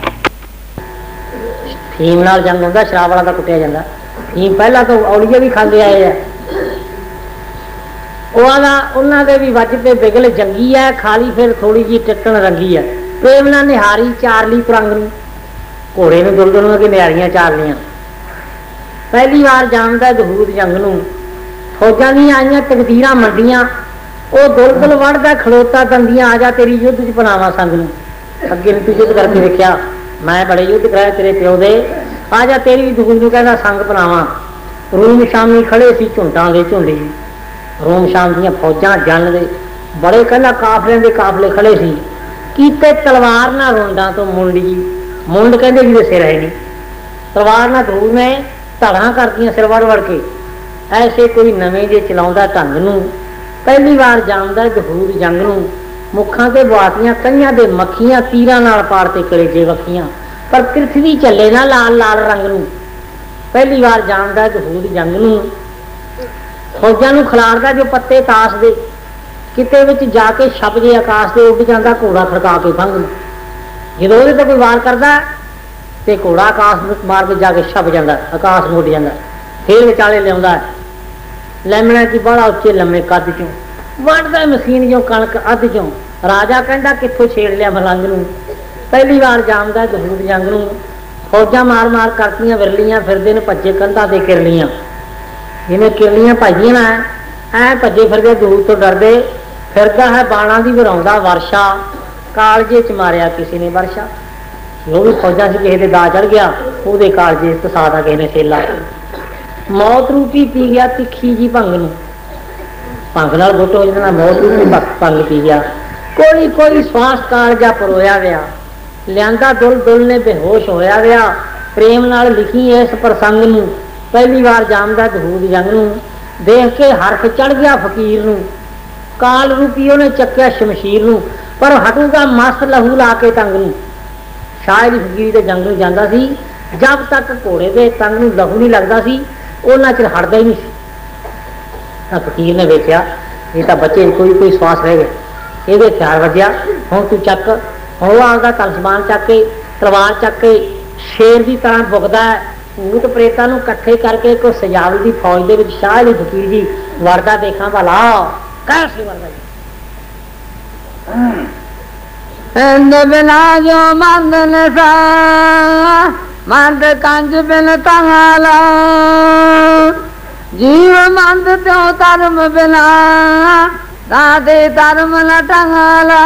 फीम नाल जंग होंदा, शराब वाला तो कुटिया जांदा। फीम पहला तो औलिया भी खांदे आए है, उन्हां दे भी वज पे बिगल जंगी है, खाली फिर थोड़ी जी टिकन रंगी है। प्रेम नाल निहारी चार ली तुरंग नू, घोड़े नू दुलदुल नू निहारियां चार लियां। पहली बार जामदा दहूद जंग नू, फौजां दी आईयां तकदीरां मंडियां। वो दुलदुल वड़दा खलोता दंदियां, आ जा तेरी युद्ध च पनावा संग नू। अगे तू युद्ध करके देखिया, मैं बड़े युद्ध कराए तेरे प्यो दे, आ जा तेरी भी दहूद नू कहंदा संग पनावा। रूम शामी खड़े सी झुंडां दे झुंडी, रोम शाम दियां फौजां जन दे बड़े कहला काफले दे काफले खड़े सी। कीते तलवार ना रुंडा तो मुंडी, मुंड कहंदे जी सिर है नहीं, तलवार ना धूल में ਧੜਾਂ ਕਰਦੀਆਂ ਸਿਰ ਵੜ ਵੜ ਕੇ। ਐਸੇ ਕੋਈ ਨਵੇਂ ਜੇ ਚਲਾਉਂਦਾ ਢੰਗ ਨੂੰ, ਪਹਿਲੀ ਵਾਰ ਜਾਣਦਾ ਦਹੂਦ ਜੰਗ ਨੂੰ। ਮੁੱਖਾਂ ਤੇ ਬੁਆਤੀਆਂ ਕਈਆਂ ਦੇ ਮੱਖੀਆਂ, ਤੀਰਾਂ ਨਾਲ ਪਾੜ ਤੇ ਕਲੇਜੇ ਵੱਖੀਆਂ, ਪਰ ਪ੍ਰਿਥਵੀ ਚੱਲੇ ਨਾ ਲਾਲ ਲਾਲ ਰੰਗ ਨੂੰ। ਪਹਿਲੀ ਵਾਰ ਜਾਣਦਾ ਦਹੂਦ ਜੰਗ ਨੂੰ। ਫੌਜਾਂ ਨੂੰ ਖਿਲਾਰਦਾ ਜੋ ਪੱਤੇ ਤਾਸ਼ ਦੇ, ਕਿਤੇ ਵਿੱਚ ਜਾ ਕੇ ਛਪ ਜੇ ਆਕਾਸ਼ ਦੇ, ਉੱਡ ਜਾਂਦਾ ਘੋੜਾ ਖੜਕਾ ਕੇ ਫੰਗ ਨੂੰ। ਜਦੋਂ ਉਹਦੇ ਤੇ ਕੋਈ ਵਾਰ ਕਰਦਾ ਤੇ ਘੋੜਾ ਆਕਾਸ਼ ਨੂੰ ਮਾਰ ਕੇ ਜਾ ਕੇ ਛਪ ਜਾਂਦਾ, ਆਕਾਸ਼ ਨੂੰ ਉੱਡ ਜਾਂਦਾ। ਫੇਰ ਵਿਚਾਲੇ ਲਿਆਉਂਦਾ ਲੈਮਣਾ ਕੀ ਬਾਹਲਾ ਉੱਚੇ ਲੰਮੇ ਕੱਦ ਚੋਂ, ਵੱਢਦਾ ਮਸ਼ੀਨ ਚੋਂ ਕਣਕ ਅੱਧ ਚੋਂ। ਰਾਜਾ ਕਹਿੰਦਾ ਕਿੱਥੋਂ ਛੇੜ ਲਿਆ ਮਲੰਗ ਨੂੰ। ਪਹਿਲੀ ਵਾਰ ਜਾਮਦਾ ਦਹੂਦ ਜੰਗ ਨੂੰ। ਫੌਜਾਂ ਮਾਰ ਮਾਰ ਕਰਤੀਆਂ ਵਿਰਲੀਆਂ, ਫਿਰਦੇ ਨੇ ਭੱਜੇ ਕੰਧਾਂ ਤੇ ਕਿਰਲੀਆਂ, ਜਿਵੇਂ ਕਿਰਲੀਆਂ ਭਾਈਆਂ ਨਾ ਐ ਭੱਜੇ ਫਿਰਦੇ ਦੂਰ ਤੋਂ ਡਰਦੇ। ਫਿਰਦਾ ਹੈ ਬਾਣਾ ਦੀ ਵਰਾਉਂਦਾ ਵਰਸ਼ਾ, ਕਾਲਜੇ ਚ ਮਾਰਿਆ ਕਿਸੇ ਨੇ ਵਰਸ਼ਾ। ਜੋ ਵੀ ਫੌਜਾਂ ਸੀ ਕਿਸੇ ਦੇ ਦਾ ਚੜ ਗਿਆ, ਉਹਦੇ ਕਾਲਜੇ ਤਸਾਦਾ ਕਿਸੇ ਨੇ ਸੇਲਾ। ਮੌਤ ਰੂਪੀ ਪੀ ਗਿਆ ਤਿੱਖੀ ਜੀ ਭੰਗ ਨੂੰ, ਭੰਗ ਨਾਲ ਗੁੱਟ ਹੋ ਜਾਂਦਾ, ਮੌਤ ਰੂਪੀ ਭੰਗ ਪੀ ਗਿਆ। ਕੋਈ ਕੋਈ ਸਵਾਸ ਕਾਲਜਾ ਪਰੋਇਆ ਵਿਆ, ਲਿਆਂਦਾ ਦੁਲ ਦੁਲ ਨੇ ਬੇਹੋਸ਼ ਹੋਇਆ ਵਿਆ। ਪ੍ਰੇਮ ਨਾਲ ਲਿਖੀ ਇਸ ਪ੍ਰਸੰਗ ਨੂੰ, ਪਹਿਲੀ ਵਾਰ ਜਾਮਦਾ ਦਹੂਦ ਜੰਗ ਨੂੰ। ਦੇਖ ਕੇ ਹਰਖ ਚੜ ਗਿਆ ਫਕੀਰ ਨੂੰ, ਕਾਲ ਰੂਪੀ ਉਹਨੇ ਚੱਕਿਆ ਸ਼ਮਸ਼ੀਰ ਨੂੰ। ਪਰ ਹਟੂਗਾ ਮਸਤ ਲਹੂ ਲਾ ਕੇ ਤੰਗ ਨੂੰ। ਸ਼ਾਇਦ ਫਕੀਰ ਦੇ ਜੰਗ ਨੂੰ ਜਾਂਦਾ ਸੀ, ਜਦ ਤੱਕ ਘੋੜੇ ਦੇ ਤੰਗ ਨੂੰ ਲਹੂ ਨਹੀਂ ਲੱਗਦਾ ਸੀ, ਉਹਨਾਂ ਚਿਰ ਹਟਦਾ ਹੀ ਨਹੀਂ ਸੀ। ਤਾਂ ਫਕੀਰ ਨੇ ਵੇਖਿਆ ਇਹ ਤਾਂ ਬੱਚੇ ਕੋਈ ਕੋਈ ਸਵਾਸ ਰਹਿ ਗਿਆ, ਇਹਦੇ ਖਿਆਲ ਵੱਜਿਆ ਹੁਣ ਤੂੰ ਚੱਕ। ਹੁਣ ਉਹ ਆਪਦਾ ਤਲਸਮਾਨ ਚੱਕ ਕੇ, ਤਲਵਾਰ ਚੱਕ ਕੇ ਸ਼ੇਰ ਦੀ ਤਰ੍ਹਾਂ ਬੁਕਦਾ ਹੈ। ਭੂਤ ਪ੍ਰੇਤਾਂ ਨੂੰ ਇਕੱਠੇ ਕਰਕੇ ਕੋਈ ਸਜਾਵਲ ਦੀ ਫੌਜ ਦੇ ਵਿੱਚ ਸ਼ਾਹ ਅਲੀ ਫਕੀਰ ਜੀ ਵਰਦਾ ਦੇਖਾਂ ਭਲਾ कैसे वरदा जी। बिना जो मंद नसा मंद कंज बिन तंगाला, जीव मंद त्यों धर्म बिना दादे धर्म न टंगाला।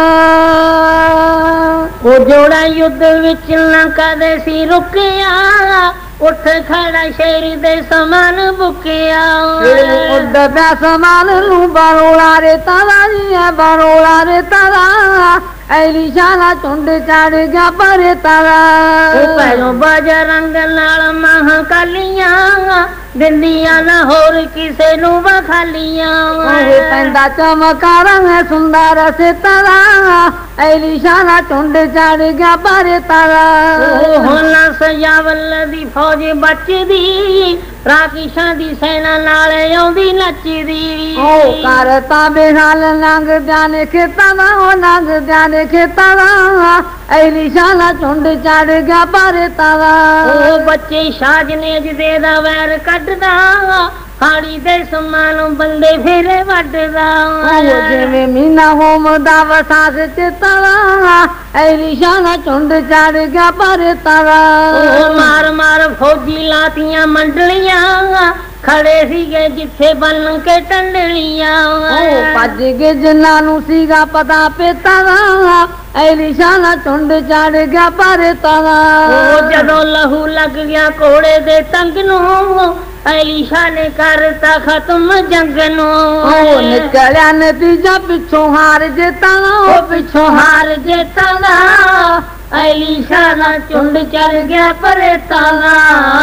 वो जोड़ा युद्ध विच न कदे सी रुकिया, उठ खड़ा शेर दे समान बुकिया। उड प्या समान नू बरोला रे तारा जी है, बरोला रे तारा ऐली शाला चुंड चढ़ गया परे तारा। पहलों बजरंग नाल महाकालियां, दिंदिया न होर किसे नू बखालियां। पैंदा चमका रंग सुंदर सितारा, ऐली शाला चुंड चढ़ गया परे तारा। होना सजावल दी फौज बचदी, राकेशां दी सेना नाल आउंदी नचदी। करता बेहाल नंग जाने खेतारा, नंग जाने खेतारा ऐली शाला चुंड चढ़ गया परे तारा। बच्चे शाजनेज दे दा वैर कटदा, हाड़ी दे समान बंदे फेरे वटदा। जिवें मीना होम दा वसास चितारा, ऐली शाला चुंड चढ़ गया परे तारा। मार मार फौजी लातियां मंडलियां, खड़े सीगे जिथे बन के टंडलियां। भज के जिन्ना नू सीगा पता पेतारा, ऐली शाला चुंड चढ़ गया परे तारा। जदों लहू लग गया घोड़े दे तंग नू, ऐली शाह ने करता खत्म जंग नू। निकलिया नतीजा पिछों हार जेतारा, पिछों हार जेतारा ऐली शाह चुंड चढ़ गया परे तारा।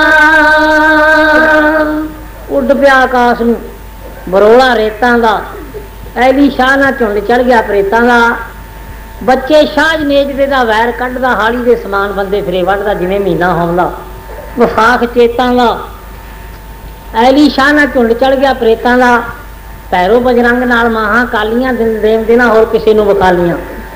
ਉੱਡ ਪਿਆ ਆਕਾਸ਼ ਨੂੰ ਬਰੋਲਾ ਰੇਤਾਂ ਦਾ, ਐਲੀ ਸ਼ਾਹ ਨਾਲ ਝੁੰਡ ਚੜ ਗਿਆ ਪ੍ਰੇਤਾਂ ਦਾ। ਬੱਚੇ ਸ਼ਾਹ ਨੇਜ ਦੇ ਦਾ ਵੈਰ ਕੱਢਦਾ, ਹਾੜੀ ਦੇ ਸਮਾਨ ਬੰਦੇ ਫਿਰੇ ਵੱਢਦਾ, ਜਿਵੇਂ ਮਹੀਨਾ ਹੋਂਦਾ ਵਿਸਾਖ ਚੇਤਾਂ ਦਾ। ਐਲੀ ਸ਼ਾਹ ਨਾਲ ਝੁੰਡ ਚੜ ਗਿਆ ਪ੍ਰੇਤਾਂ ਦਾ। ਪੈਰੋ ਬਜਰੰਗ ਨਾਲ ਮਾਹਾਂ ਕਾਲੀਆਂ, ਦਿਨ ਦੇਵ ਦੇ ਨਾ ਹੋਰ ਕਿਸੇ ਨੂੰ ਵਿਖਾਲੀਆਂ।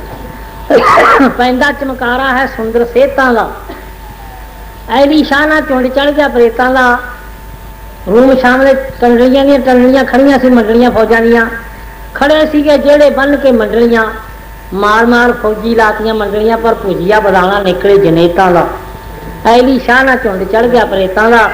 ਪੈਂਦਾ ਚਮਕਾਰਾ ਹੈ ਸੁੰਦਰ ਸੇਤਾਂ ਦਾ। ਐਲੀ ਸ਼ਾਹ ਨਾਲ ਝੁੰਡ ਚੜ ਗਿਆ ਪ੍ਰੇਤਾਂ ਦਾ। रूम सामने टंडलियां दी टंडलियां खड़ियां सी, मंडलियां फौजां दियां खड़े सीगे जेड़े बन के मंडलियां। मार मार फौजी लातियां मंडलियां, पर भुजिया बदाना निकले जनेतां दा। ऐली शाह ना झुंड चढ़ गया प्रेतां दा।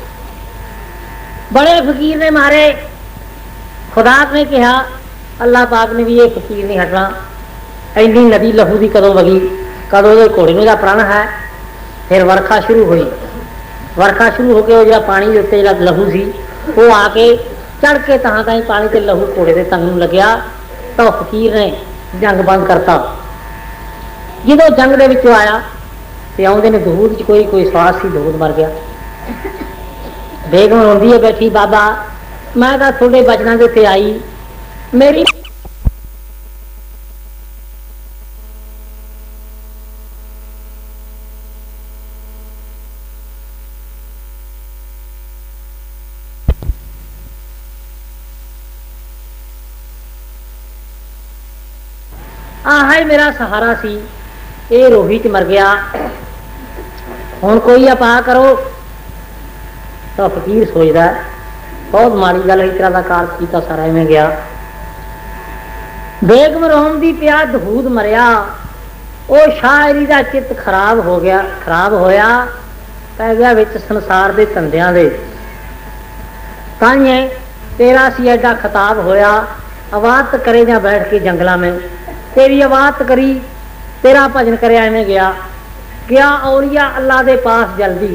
बड़े फकीर ने मारे, खुदा ने कहा, अल्लाह पाक ने भी ये फकीर नहीं हटना। इन्नी नदी लहू की कदों वगी, कदों दे घोड़े नूं दा प्रण है। फिर वर्खा शुरू हुई। वर्खा शुरू हो के जो पानी के उत्ते जो लहू सी वो आके चढ़ के तहां ताईं पानी ते लहू घोड़े के तंग नूं लग्या। तो फकीर ने जंग बंद करता। जो जंग दे विचों आया तो आउंदे ने दूध च कोई कोई स्वास सी, दूध मर गया। बेगम रोंदी है बैठी, बाबा मैं तो थोड़े बचना के उत्ते आई, मेरी आह मेरा सहारा सी, ये रोही च मर गया, हुण कोई अपा करो। तो फकीर सोचता बहुत माड़ी गल, इस तरह का कार किया सारा इवें गया। बेगम रोंदी पिया, दहूद मरिया, वो शायरी का चित्त खराब हो गया, खराब होया, पै गया विच संसार के धंधियां दे। ताइए तेरा सी एडा खिताब होया, आवाज करे जा बैठ के जंगलों में, तेरी आवाज करी, तेरा भजन करया इवें गया। गया औलिया अल्लाह दे पास जल्दी,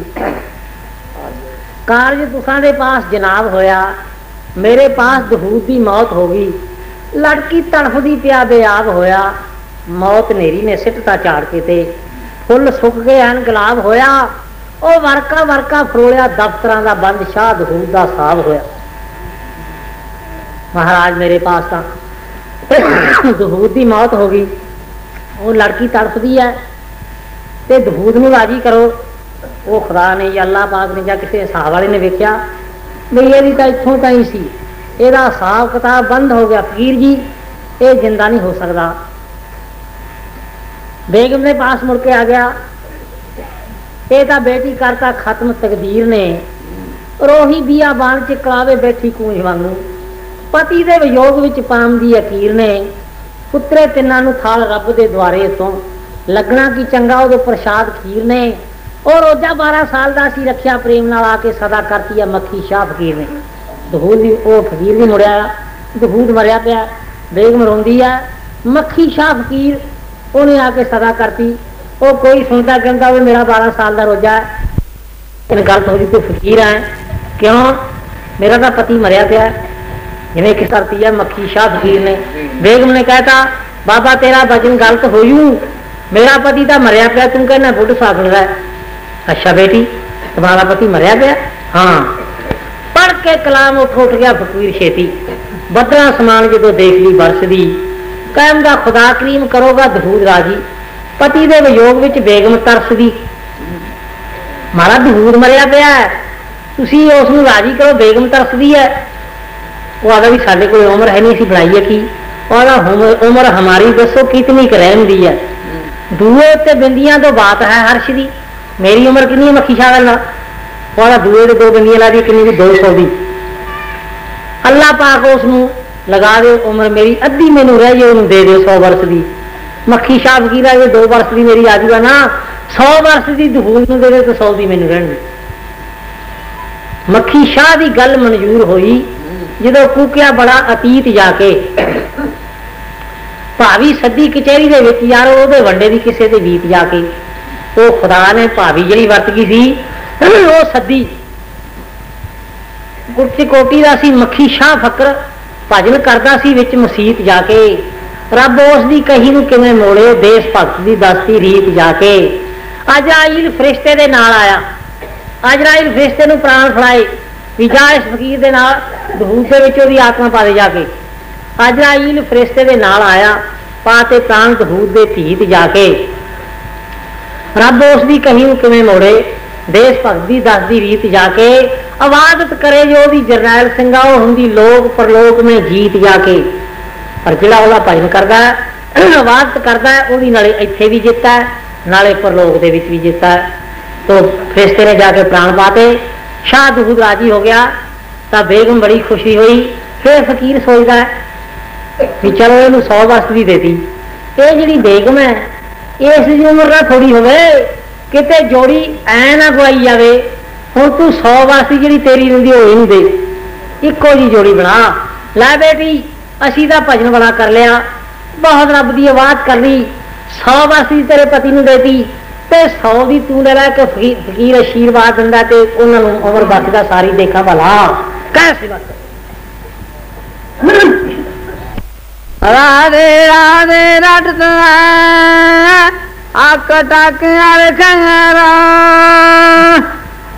कारज तुसां दे पास जनाब होया, मेरे पास दहूद की मौत हो गई, लड़की तड़फदी पिया बेआब होया, मौत नेरी ने सिटता झाड़ के ते फुल सुक गए हैं गुलाब होया, ओ वरका वरका फरोलिया दफ्तरां दा बंद, शाह दहूद दा साहब होया। महाराज मेरे पास तो दहूद की मौत हो गई, वो लड़की तड़फदी है, ते दहूद नूं राजी करो। वो खुदा ने या अल्लाह पाक ने या किसी हिसाब वाले ने वेख्या बई ये तो इत्थों ताई सी, ਇਹਦਾ हिसाब किताब बंद हो गया, फकीर जी ये जिंदा नहीं हो सकता। बेगम ने पास मुड़ के आ गया, ये तो बेटी करता खत्म तकदीर ने, रोही बिया बाण च कलावे बैठी कूंज वांगू, पति दे वियोग विच पाम दी अकीर ने, पुत्रे तिन्नां नूं थाल रब दे द्वारे तो लगना की चंगा उहदे प्रसाद खीर ने, और रोजा 12 साल का सी, रखिया प्रेम नाल आके सदा करती है मक्खी शाह फकीर ने। दहूद भी वो फकीर भी मुड़िया, दहूद मरिया पिया, बेगम रोंदी है, मक्खी शाह फकीर उन्हें आके सदा करती। वो कोई सुनता कहता वो मेरा 12 साल का रोजा है, इन गलत हो गई, तू फकीर है क्यों, मेरा तो पति मरिया पिया, जिन्हें किस करती है मक्खी शाह फकीर ने। बेगम ने कहता बाबा तेरा वचन गलत हो यूं, मेरा पति तो मरिया पिया, तू कहना बुढ़ साधन है। अच्छा बेटी तुम्हारा पति मरिया गया, हाँ। पढ़ के कलाम उठ गया फकीर छेती, बदला समान जो देख ली बरस दी, कहूंगा खुदा करीम करोगा दहूद राजी, पति दे वियोग विच बेगम तरस दी। मारा दहूद मरिया पिया है, तुसी उसनूं राजी करो, बेगम तरसदी है। वो आदा भी साडे कोल उम्र है नहीं, असीं बनाईए की, और उम्र हमारी दसो कितनी क रहम दी है, दूए उत्ते बिंदियां तो बात है हर्ष दी। मेरी उम्र कितनी मक्खी शाह वाला दूए दे 2 बिंदियां ला दी, कितनी दी 200 दी। अल्लाह पाक उसनूं लगा दे उम्र मेरी अद्धी, मैनू रह जाए उन्होंने दे दे 100 वर्ष की। मक्खी शाह फकीरा ये 2 वर्ष की मेरी आ जाऊगा ना, 100 वर्ष की दहूद नूं दे दे तो 100 की मैनू रहन दे। मक्खी शाह की गल मंजूर हुई जो कूकिया बड़ा अतीत जाके भावी सदी कचहरी दे विच यार ओहदे वंडे दी किसे दे बीत जाके, वो खुदा ने भावी जी वरत गई सी, वो सदी गुरच कोटी का सी, मक्खी शाह फकर भजन करता सी विच मसीत जाके, रब उसकी कही नूं किवें मोड़े, देश भगत की दसती रीत जाके। अजराइल फरिश्ते दे नाल आया, अजराइल फरिश्ते नूं प्राण फड़ाए, विजा इस फकीर दे नाल दहूद दे विच ओहदी आत्मा पावे जाके। अजराइल फरिश्ते दे नाल आया, पाते प्राण दहूद दे धीत जाके, रब उसकी कही नूं किवें मोड़े, देश भगत की दसदी रीत जाके। आवाजत करे जो ओहदी जरनैल सिंघा, वो हुंदी लोक परलोक में जीत जाके। पर जिहड़ा ओहदा भजन करदा है, आवाजत करदा है, ओहदी नाले इत्थे भी जित है, नाले परलोक दे विच भी जित है। तो फरिश्ते ने जाके प्राण पाते, शाह दहूद राजी हो गया, तो बेगम बड़ी खुशी हुई। फिर फकीर सोचता है भी चलो इनू 100 वर्ष भी देती, ये जी बेगम है इस उम्र ना थोड़ी होवे, किते जोड़ी ऐ ना गवाई जाए, हुण तू 100 वर्ष की जी तेरी रही हो ही दे, इको जी जोड़ी बना लै बेटी। असी तो भजन बड़ा कर लिया, बहुत रब की आवाज कर ली, 100 वर्ष की तेरे पति ने देती, ते 100 की तू ले लै के फकीर आशीर्वाद दिंदा ते उन्होंने उम्र बचदा सारी देखा भला कैसे बस। राधे राधे रट आक टक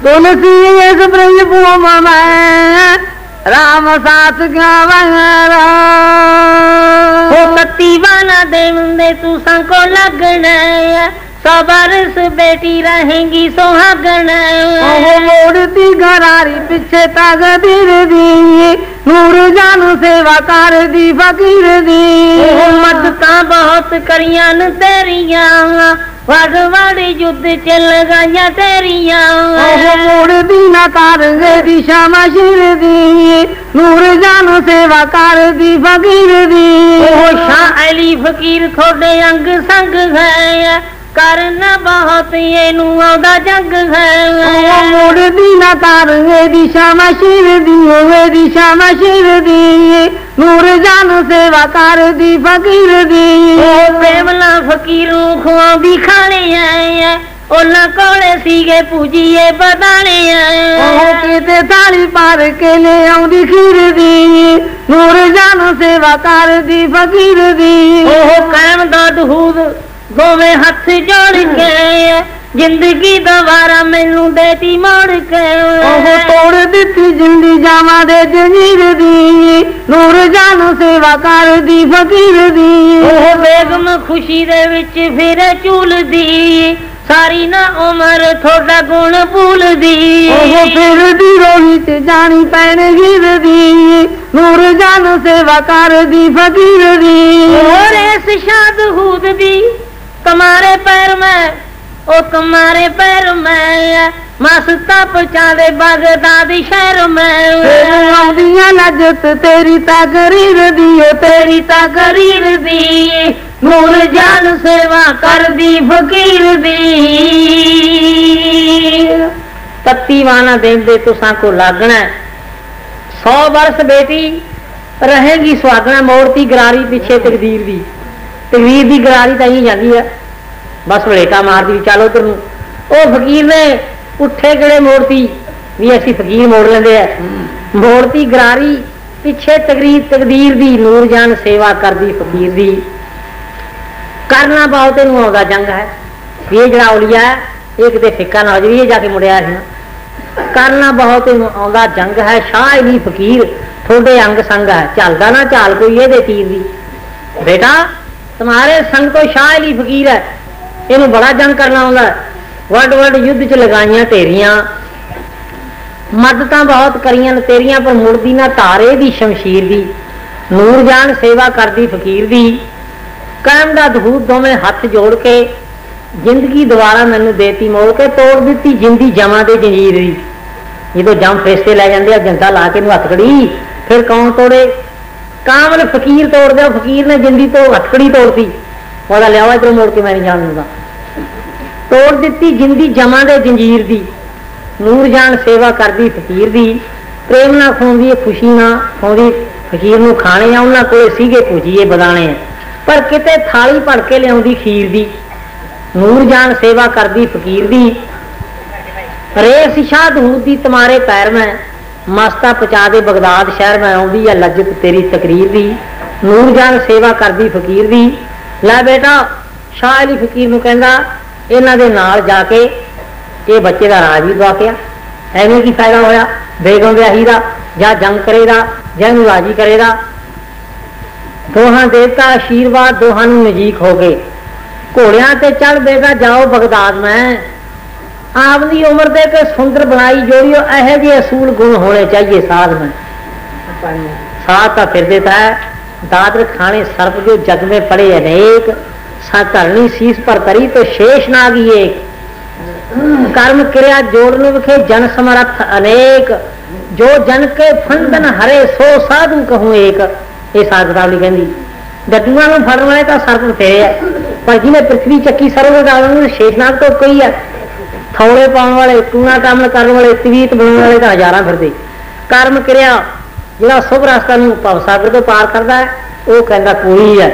तुलसी इस ब्रज भूम में राम साथ गावरा हो कत्तीवाना देवंदे तू संको लगना सौ बरस बेटी रहेंगी सुहागन मोड़ती घरारी पीछे तकदीर दी नूर जानू सेवा कर दी फकीर दी मदता बहुत करियान तेरिया वड़ वड़ युद्ध चल गया तेरिया मोड़ती न कर दिशा मशीर दी नूर जानू सेवा कर दी फकीर दी शाह अली फकीर थोड़े अंग संग है करना बहुत ये नुआदा जंग है मोड़ती न कर दिशा मशीर दी दिशा मशीर दी नूर जान सेवा कर दी फकीर दी प्रेमला फकीरों खुआ भी खाने आए ओला कोले सीगे पूजिए बताने किते थाली पार के ले आउंदी खीर दी नूर जान सेवा कर दी फकीर दी कायम दा दूध दोवे हथ जोड़ के जिंदगी दोबारा मैनू देती मोड़ के तोड़ दिती जिंदी जावा दे जंजीर दी नूर जानू सेवा कर दी फकीर दी बेगम खुशी दे विच फिर झूल दी सारी ना उम्र थोड़ा गुण भूल दी फिर दी रोही च जानी पैन गिर दी नूर जानू सेवा कर दी फकीर दी और इस शाद हूद दी तुम्हारे पैर में ओ तुम्हारे पैर में मस्ता पहुंचा दे बगदाद शहर में आउदियां लजत तेरी तकरीर दी तेरी तकरीर दी नूर जान सेवा कर दी फकीर दी तत्ती वाना देंदे तुसा को लागना 100 वर्ष बेटी रहेगी सुहागना मोड़ती गरारी पीछे तकदीर दी गरारी तो ही जाती है बस वलेटा मारती चल उधर ओ फकीर ने उठे गड़े मोड़ती भी असी फकीर मोड़ लेंदे है मोड़ती गरारी पीछे तकदीर दी नूर जान सेवा कर दी फकीर दी करना बहुत इनू आउंदा जंग है ये जड़ा औलिया है ये किते फिक्का ना हो जाए जाके मुड़िया करना बहुत इनू आउंदा जंग है शाह अली फकीर थोड़े अंग संग है चलदा ना चाल कोई ये तीर दी बेटा तुम्हारे संग तो शाह अली फकीर है इनू बड़ा जंग करना आउंदा वड वड युद्ध च लगाइया तेरिया मददा बहुत करियां तेरिया पर मुड़दी ना तारे दी शमशीर दी नूर जान सेवा करदी फकीर दी कायम दा धूत दोवें हथ जोड़ के जिंदगी दोबारा मैनू देती मोड़ के तोड़ दी जिंदी जमा दे जंजीर दी जो जम फेसते लै जाते जंदा ला के हथकड़ी फिर कौन तोड़े कामल फकीर तोड़ दिया फकीर ने जिंदी तो हथकड़ी तोड़ती वह लिया इधर मोड़ के मैं नहीं जान दूंगा तोड़ दी जिंदी जमा दे जंजीर दी नूर जान सेवा करदी फकीर दी प्रेम ना खाँदी खुशी ना खाँदी फकीर नू खाने उन्होंने कोल सीगे भुजीए बदाने पर किते थाली भर के लियाउंदी खीर दी नूर जान सेवा करदी फकीर दी रेस शाहदूद दी तुम्हारे पैर में मस्ता पचा दे बगदाद शहर में आउंदी है लज्जत तेरी तकरीर दी नूर जान सेवा करदी फकीर दी लै बेटा शाह अली फकीर नू कहंदा इन्हां दे नाल जाके ये बच्चे का राज भी दवा के एवं की फायदा होया बेगम ब्याही का या जंग करेगा जंग राजी करेगा दोहां देता आशीर्वाद दोहां नू नजीक हो गए घोड़िया ते चढ़ बेटा जाओ बगदाद में आपकी उम्र दे के सुंदर बनाई जोड़ियो यह जे असूल गुण होने चाहिए साध में साध का फिर देता है दादर खाने सर्प जो जग में पड़े अनेक धरनी शीश पर करी तो शेष नागी एक कर्म क्रिया जोड़ने विखे जन समर्थ अनेक जो जन के फंदन हरे सो साधु कहूं एक ये साधुतावली कहती डटुआ फड़न वाले तो सर्प बथेरे है पर जिन्हें पृथ्वी चक्की सर्व डालने शेषनाग तो कोई है थौड़े पाने वाले टूना काम करने वाले तवीत बनाने वाले तो हजारा फिरते कर्म क्रिया जो शुभ रास्ता भवसागर तो पार करता है वो कहता कोई है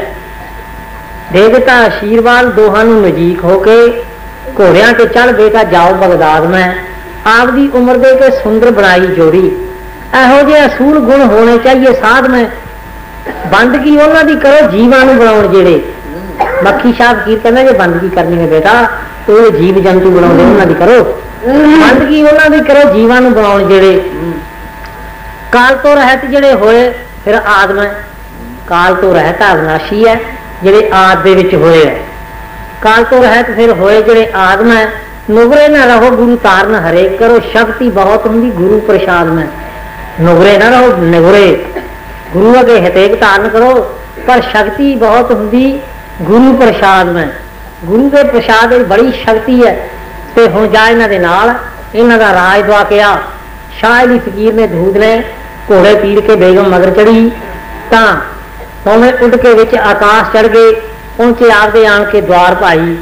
दे दिता आशीर्वाद दोहां नू नजीक होके घोड़िया ते चढ़ बेटा जाओ बगदाद में आपकी उम्र दे के सुंदर बनाई जोड़ी एहो जे असूल गुण होने चाहिए साध में बंदगी उन्होंने करो जीवाणु बनाओ जेड़े मक्खी शाह फकीर कहना जो बंदगी करनी है बेटा तो जीव जंतु बनाओ उन्होंने करो ਬੰਦਗੀ ਉਹਨਾਂ ਦੀ ਕਰੋ ਜੀਵਾਂ ਨੂੰ ਬਣਾਉਣ ਜਿਹੜੇ ਕਾਲ ਤੋਂ ਰਹਿਤ ਜਿਹੜੇ ਹੋਏ ਫਿਰ ਆਦਮ ਹੈ। ਕਾਲ ਤੋਂ ਰਹਿਤ ਅਵਿਨਾਸ਼ੀ ਹੈ ਜਿਹੜੇ ਆਦ ਦੇ ਵਿੱਚ ਹੋਏ ਹੈ। ਕਾਲ ਤੋਂ ਰਹਿਤ ਫਿਰ ਹੋਏ ਜਿਹੜੇ ਆਦਮ ਹੈ। ਨੁਗਰੇ ਨਾ ਰਹੋ ਗੁਰੂ ਤਾਰਨ ਹਰੇ ਕਰੋ ਸ਼ਕਤੀ ਬਹੁਤ ਹੁੰਦੀ ਗੁਰੂ ਪ੍ਰਸਾਦ ਮੈਂ। ਨੁਗਰੇ ਨਾ ਰਹੋ ਨਿਗੁਰੇ ਗੁਰੂ ਅਗੇ ਹਤੇਕ ਧਾਰਨ ਕਰੋ ਪਰ ਸ਼ਕਤੀ ਬਹੁਤ ਹੁੰਦੀ ਗੁਰੂ ਪ੍ਰਸਾਦ ਮੈਂ। ਗੁਰੂ ਦੇ ਪ੍ਰਸਾਦ ਵਿੱਚ ਬੜੀ ਸ਼ਕਤੀ ਹੈ। ਤੇ ਹੁਣ ਜਾ ਇਹਨਾਂ ਦੇ ਨਾਲ ਇਹਨਾਂ ਦਾ ਰਾਜ ਦਵਾ ਕਿਹਾ। ਸ਼ਾਹ ਅਲੀ ਫਕੀਰ ਨੇ ਧੂਦ ਨੇ ਘੋੜੇ ਪੀੜ ਕੇ ਬੇਗਮ ਮਗਰ ਚੜੀ ਤਾਂ ਦੋਵੇਂ ਉੱਡ ਕੇ ਵਿੱਚ ਆਕਾਸ਼ ਚੜ ਗਏ। ਪਹੁੰਚੇ ਆਪਦੇ ਆਣ ਕੇ ਦਵਾਰ ਭਾਈ।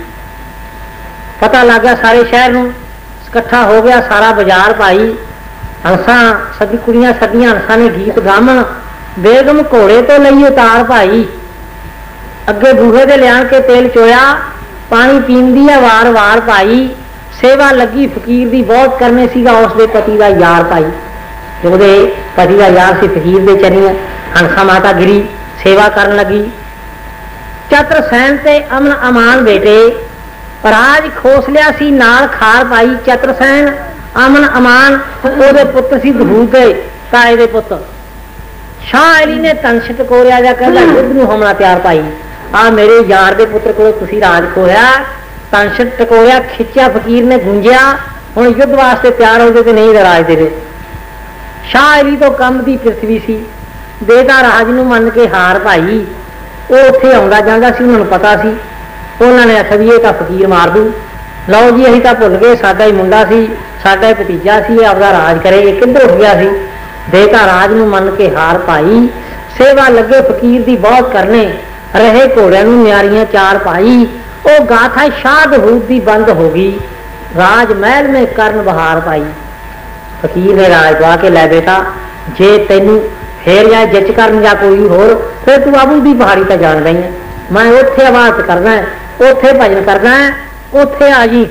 ਪਤਾ ਲੱਗ ਗਿਆ ਸਾਰੇ ਸ਼ਹਿਰ ਨੂੰ ਇਕੱਠਾ ਹੋ ਗਿਆ ਸਾਰਾ ਬਾਜ਼ਾਰ ਭਾਈ। ਹੰਸਾਂ ਸਦੀ ਕੁੜੀਆਂ ਸਦੀਆਂ ਹੰਸਾਂ ਨੇ ਗੀਤ ਗਾਵਣ ਬੇਗਮ ਘੋੜੇ ਤੋਂ ਲਈ ਉਤਾਰ ਭਾਈ। ਅੱਗੇ ਬੂਹੇ ਦੇ ਲਿਆਣ ਕੇ ਤੇਲ ਚੋਇਆ ਪਾਣੀ ਪੀਂਦੀ ਆ ਵਾਰ ਵਾਰ ਭਾਈ। ਸੇਵਾ ਲੱਗੀ ਫਕੀਰ ਦੀ ਬਹੁਤ ਕਰਨੇ ਸੀਗਾ ਉਸ ਦੇ ਪਤੀ ਦਾ ਯਾਰ ਭਾਈ। ਉਹਦੇ ਪਤੀ ਦਾ ਯਾਰ ਸੀ ਫਕੀਰ ਦੇ ਚਰਨੀ ਹੰਸਾ ਮਾਤਾ ਗਿਰੀ ਸੇਵਾ ਕਰਨ ਲੱਗੀ। ਚਤਰ ਸੈਨ ਤੇ ਅਮਨ ਅਮਾਨ ਬੇਟੇ ਰਾਜ ਖੋਸ ਲਿਆ ਸੀ ਨਾਲ ਖਾਰ ਪਾਈ। ਚਤਰ ਸੈਨ ਅਮਨ ਅਮਾਨ ਉਹਦੇ ਪੁੱਤ ਸੀ ਦਹੂਦ ਦੇ ਤਾਏ ਦੇ ਪੁੱਤ। ਸ਼ਾਹ ਅਲੀ ਨੇ ਤੰਸ਼ ਟਕੋਰਿਆ ਜਾਂ ਕਹਿੰਦਾ ਯੁੱਧ ਨੂੰ ਹਮਲਾ ਤਿਆਰ ਪਾਈ। ਆ ਮੇਰੇ ਯਾਰ ਦੇ ਪੁੱਤਰ ਕੋਲੋਂ ਤੁਸੀਂ ਰਾਜ ਖੋਇਆ। ਤੰਸ਼ ਟਕੋਰਿਆ ਖਿੱਚਿਆ ਫਕੀਰ ਨੇ ਗੁੰਜਿਆ ਹੁਣ ਯੁੱਧ ਵਾਸਤੇ ਤਿਆਰ ਹੋ ਗਏ ਤੇ ਨਹੀਂ ਰਾਜ ਦੇ। ਸ਼ਾਹ ਅਲੀ ਤੋਂ ਕੰਮ ਦੀ ਪ੍ਰਿਥਵੀ ਸੀ ਦੇਦਾ ਰਾਜ ਨੂੰ ਮੰਨ ਕੇ ਹਾਰ ਭਾਈ। ਉਹ ਉੱਥੇ ਆਉਂਦਾ ਜਾਂਦਾ ਸੀ ਉਹਨਾਂ ਨੂੰ ਪਤਾ ਸੀ। ਉਹਨਾਂ ਨੇ ਆਖਿਆ ਵੀ ਇਹ ਤਾਂ ਫਕੀਰ ਮਾਰ ਦੂ। ਲਓ ਜੀ ਅਸੀਂ ਤਾਂ ਭੁੱਲ ਗਏ ਸਾਡਾ ਹੀ ਮੁੰਡਾ ਸੀ ਸਾਡਾ ਹੀ ਭਤੀਜਾ ਸੀ ਇਹ ਆਪਦਾ ਰਾਜ ਕਰੇ। ਇਹ ਕਿੱਧਰ ਉੱਠ ਗਿਆ ਸੀ। ਦੇਤਾ ਰਾਜ ਨੂੰ ਮੰਨ ਕੇ ਹਾਰ ਪਾਈ। ਸੇਵਾ ਲੱਗੇ ਫਕੀਰ ਦੀ ਬਹੁਤ ਕਰਨੇ ਰਹੇ ਘੋੜਿਆਂ ਨੂੰ ਨਿਆਰੀਆਂ ਚਾਰ ਪਾਈ। ਉਹ ਗਾਥਾ ਸ਼ਾਹ ਦਹੂਦ ਦੀ ਬੰਦ ਹੋ ਗਈ ਰਾਜ ਮਹਿਲ ਮੇ ਕਰਨ ਬਹਾਰ ਪਾਈ। ਫਕੀਰ ਨੇ ਰਾਜ ਦਵਾ ਕੇ ਲੈ ਬੇਟਾ ਜੇ ਤੈਨੂੰ ਫੇਰ ਜਾਂ ਜੱਜ ਕਰਨ ਜਾਂ ਕੋਈ ਹੋਰ ਫਿਰ ਤੂੰ ਆਬੂ ਦੀ ਪਹਾੜੀ ਤਾਂ ਜਾਣ ਰਹੀ ਹੈ। ਮੈਂ ਉੱਥੇ ਆਵਾਜ਼ ਕਰਨਾ ਉੱਥੇ ਭਜਨ ਕਰਨਾ ਉੱਥੇ ਆ ਜੀ।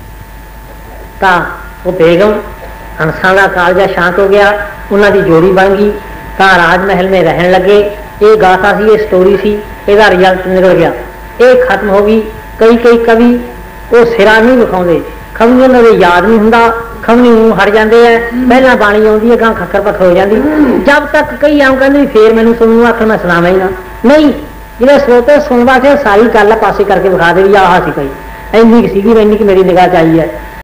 ਤਾਂ ਉਹ ਬੇਗਮ ਹੰਸਾਂ ਦਾ ਕਾਲਜਾ ਸ਼ਾਂਤ ਹੋ ਗਿਆ ਉਹਨਾਂ ਦੀ ਜੋੜੀ ਬਣ ਗਈ ਤਾਂ ਰਾਜ ਮਹਿਲ ਮੇ ਰਹਿਣ ਲੱਗੇ। ਇਹ ਗਾਥਾ ਸੀ ਇਹ ਸਟੋਰੀ ਸੀ ਇਹਦਾ ਰਿਜ਼ਲਟ ਨਿਕਲ ਗਿਆ ਇਹ ਖਤਮ ਹੋ ਗਈ। ਕਈ ਕਵੀ ਉਹ ਸਿਰਾ ਨਹੀਂ ਵਿਖਾਉਂਦੇ ਖਵਨੀ ਉਹਨਾਂ ਦੇ ਯਾਦ ਨਹੀਂ ਹੁੰਦਾ ਖਵਨੀ ਨੂੰ ਹਟ ਜਾਂਦੇ ਆ। ਪਹਿਲਾਂ ਬਾਣੀ ਆਉਂਦੀ ਹੈ ਗਾਂ ਖੱਖਰ ਪੱਖਰ ਹੋ ਜਾਂਦੀ ਜਦ ਤੱਕ ਕਈ ਆਮ ਕਹਿੰਦੇ ਫੇਰ ਮੈਨੂੰ ਸੁਣਨ ਆਖਰ ਮੈਂ ਸੁਣਾਵਾਂ ਹੀ ਨਾ। ਨਹੀਂ ਜਿਹੜੇ ਸਰੋਤੇ ਸੁਣਵਾ ਕੇ ਸਾਰੀ ਗੱਲ ਪਾਸੇ ਕਰਕੇ ਵਿਖਾ ਦੇ ਵੀ ਆਹ ਸੀ ਭਾਈ ਇੰਨੀ ਕੁ ਸੀਗੀ ਇੰਨੀ ਕੁ ਮੇਰੀ ਨਿਗਾਹ ਚ ਆਈ ਹੈ।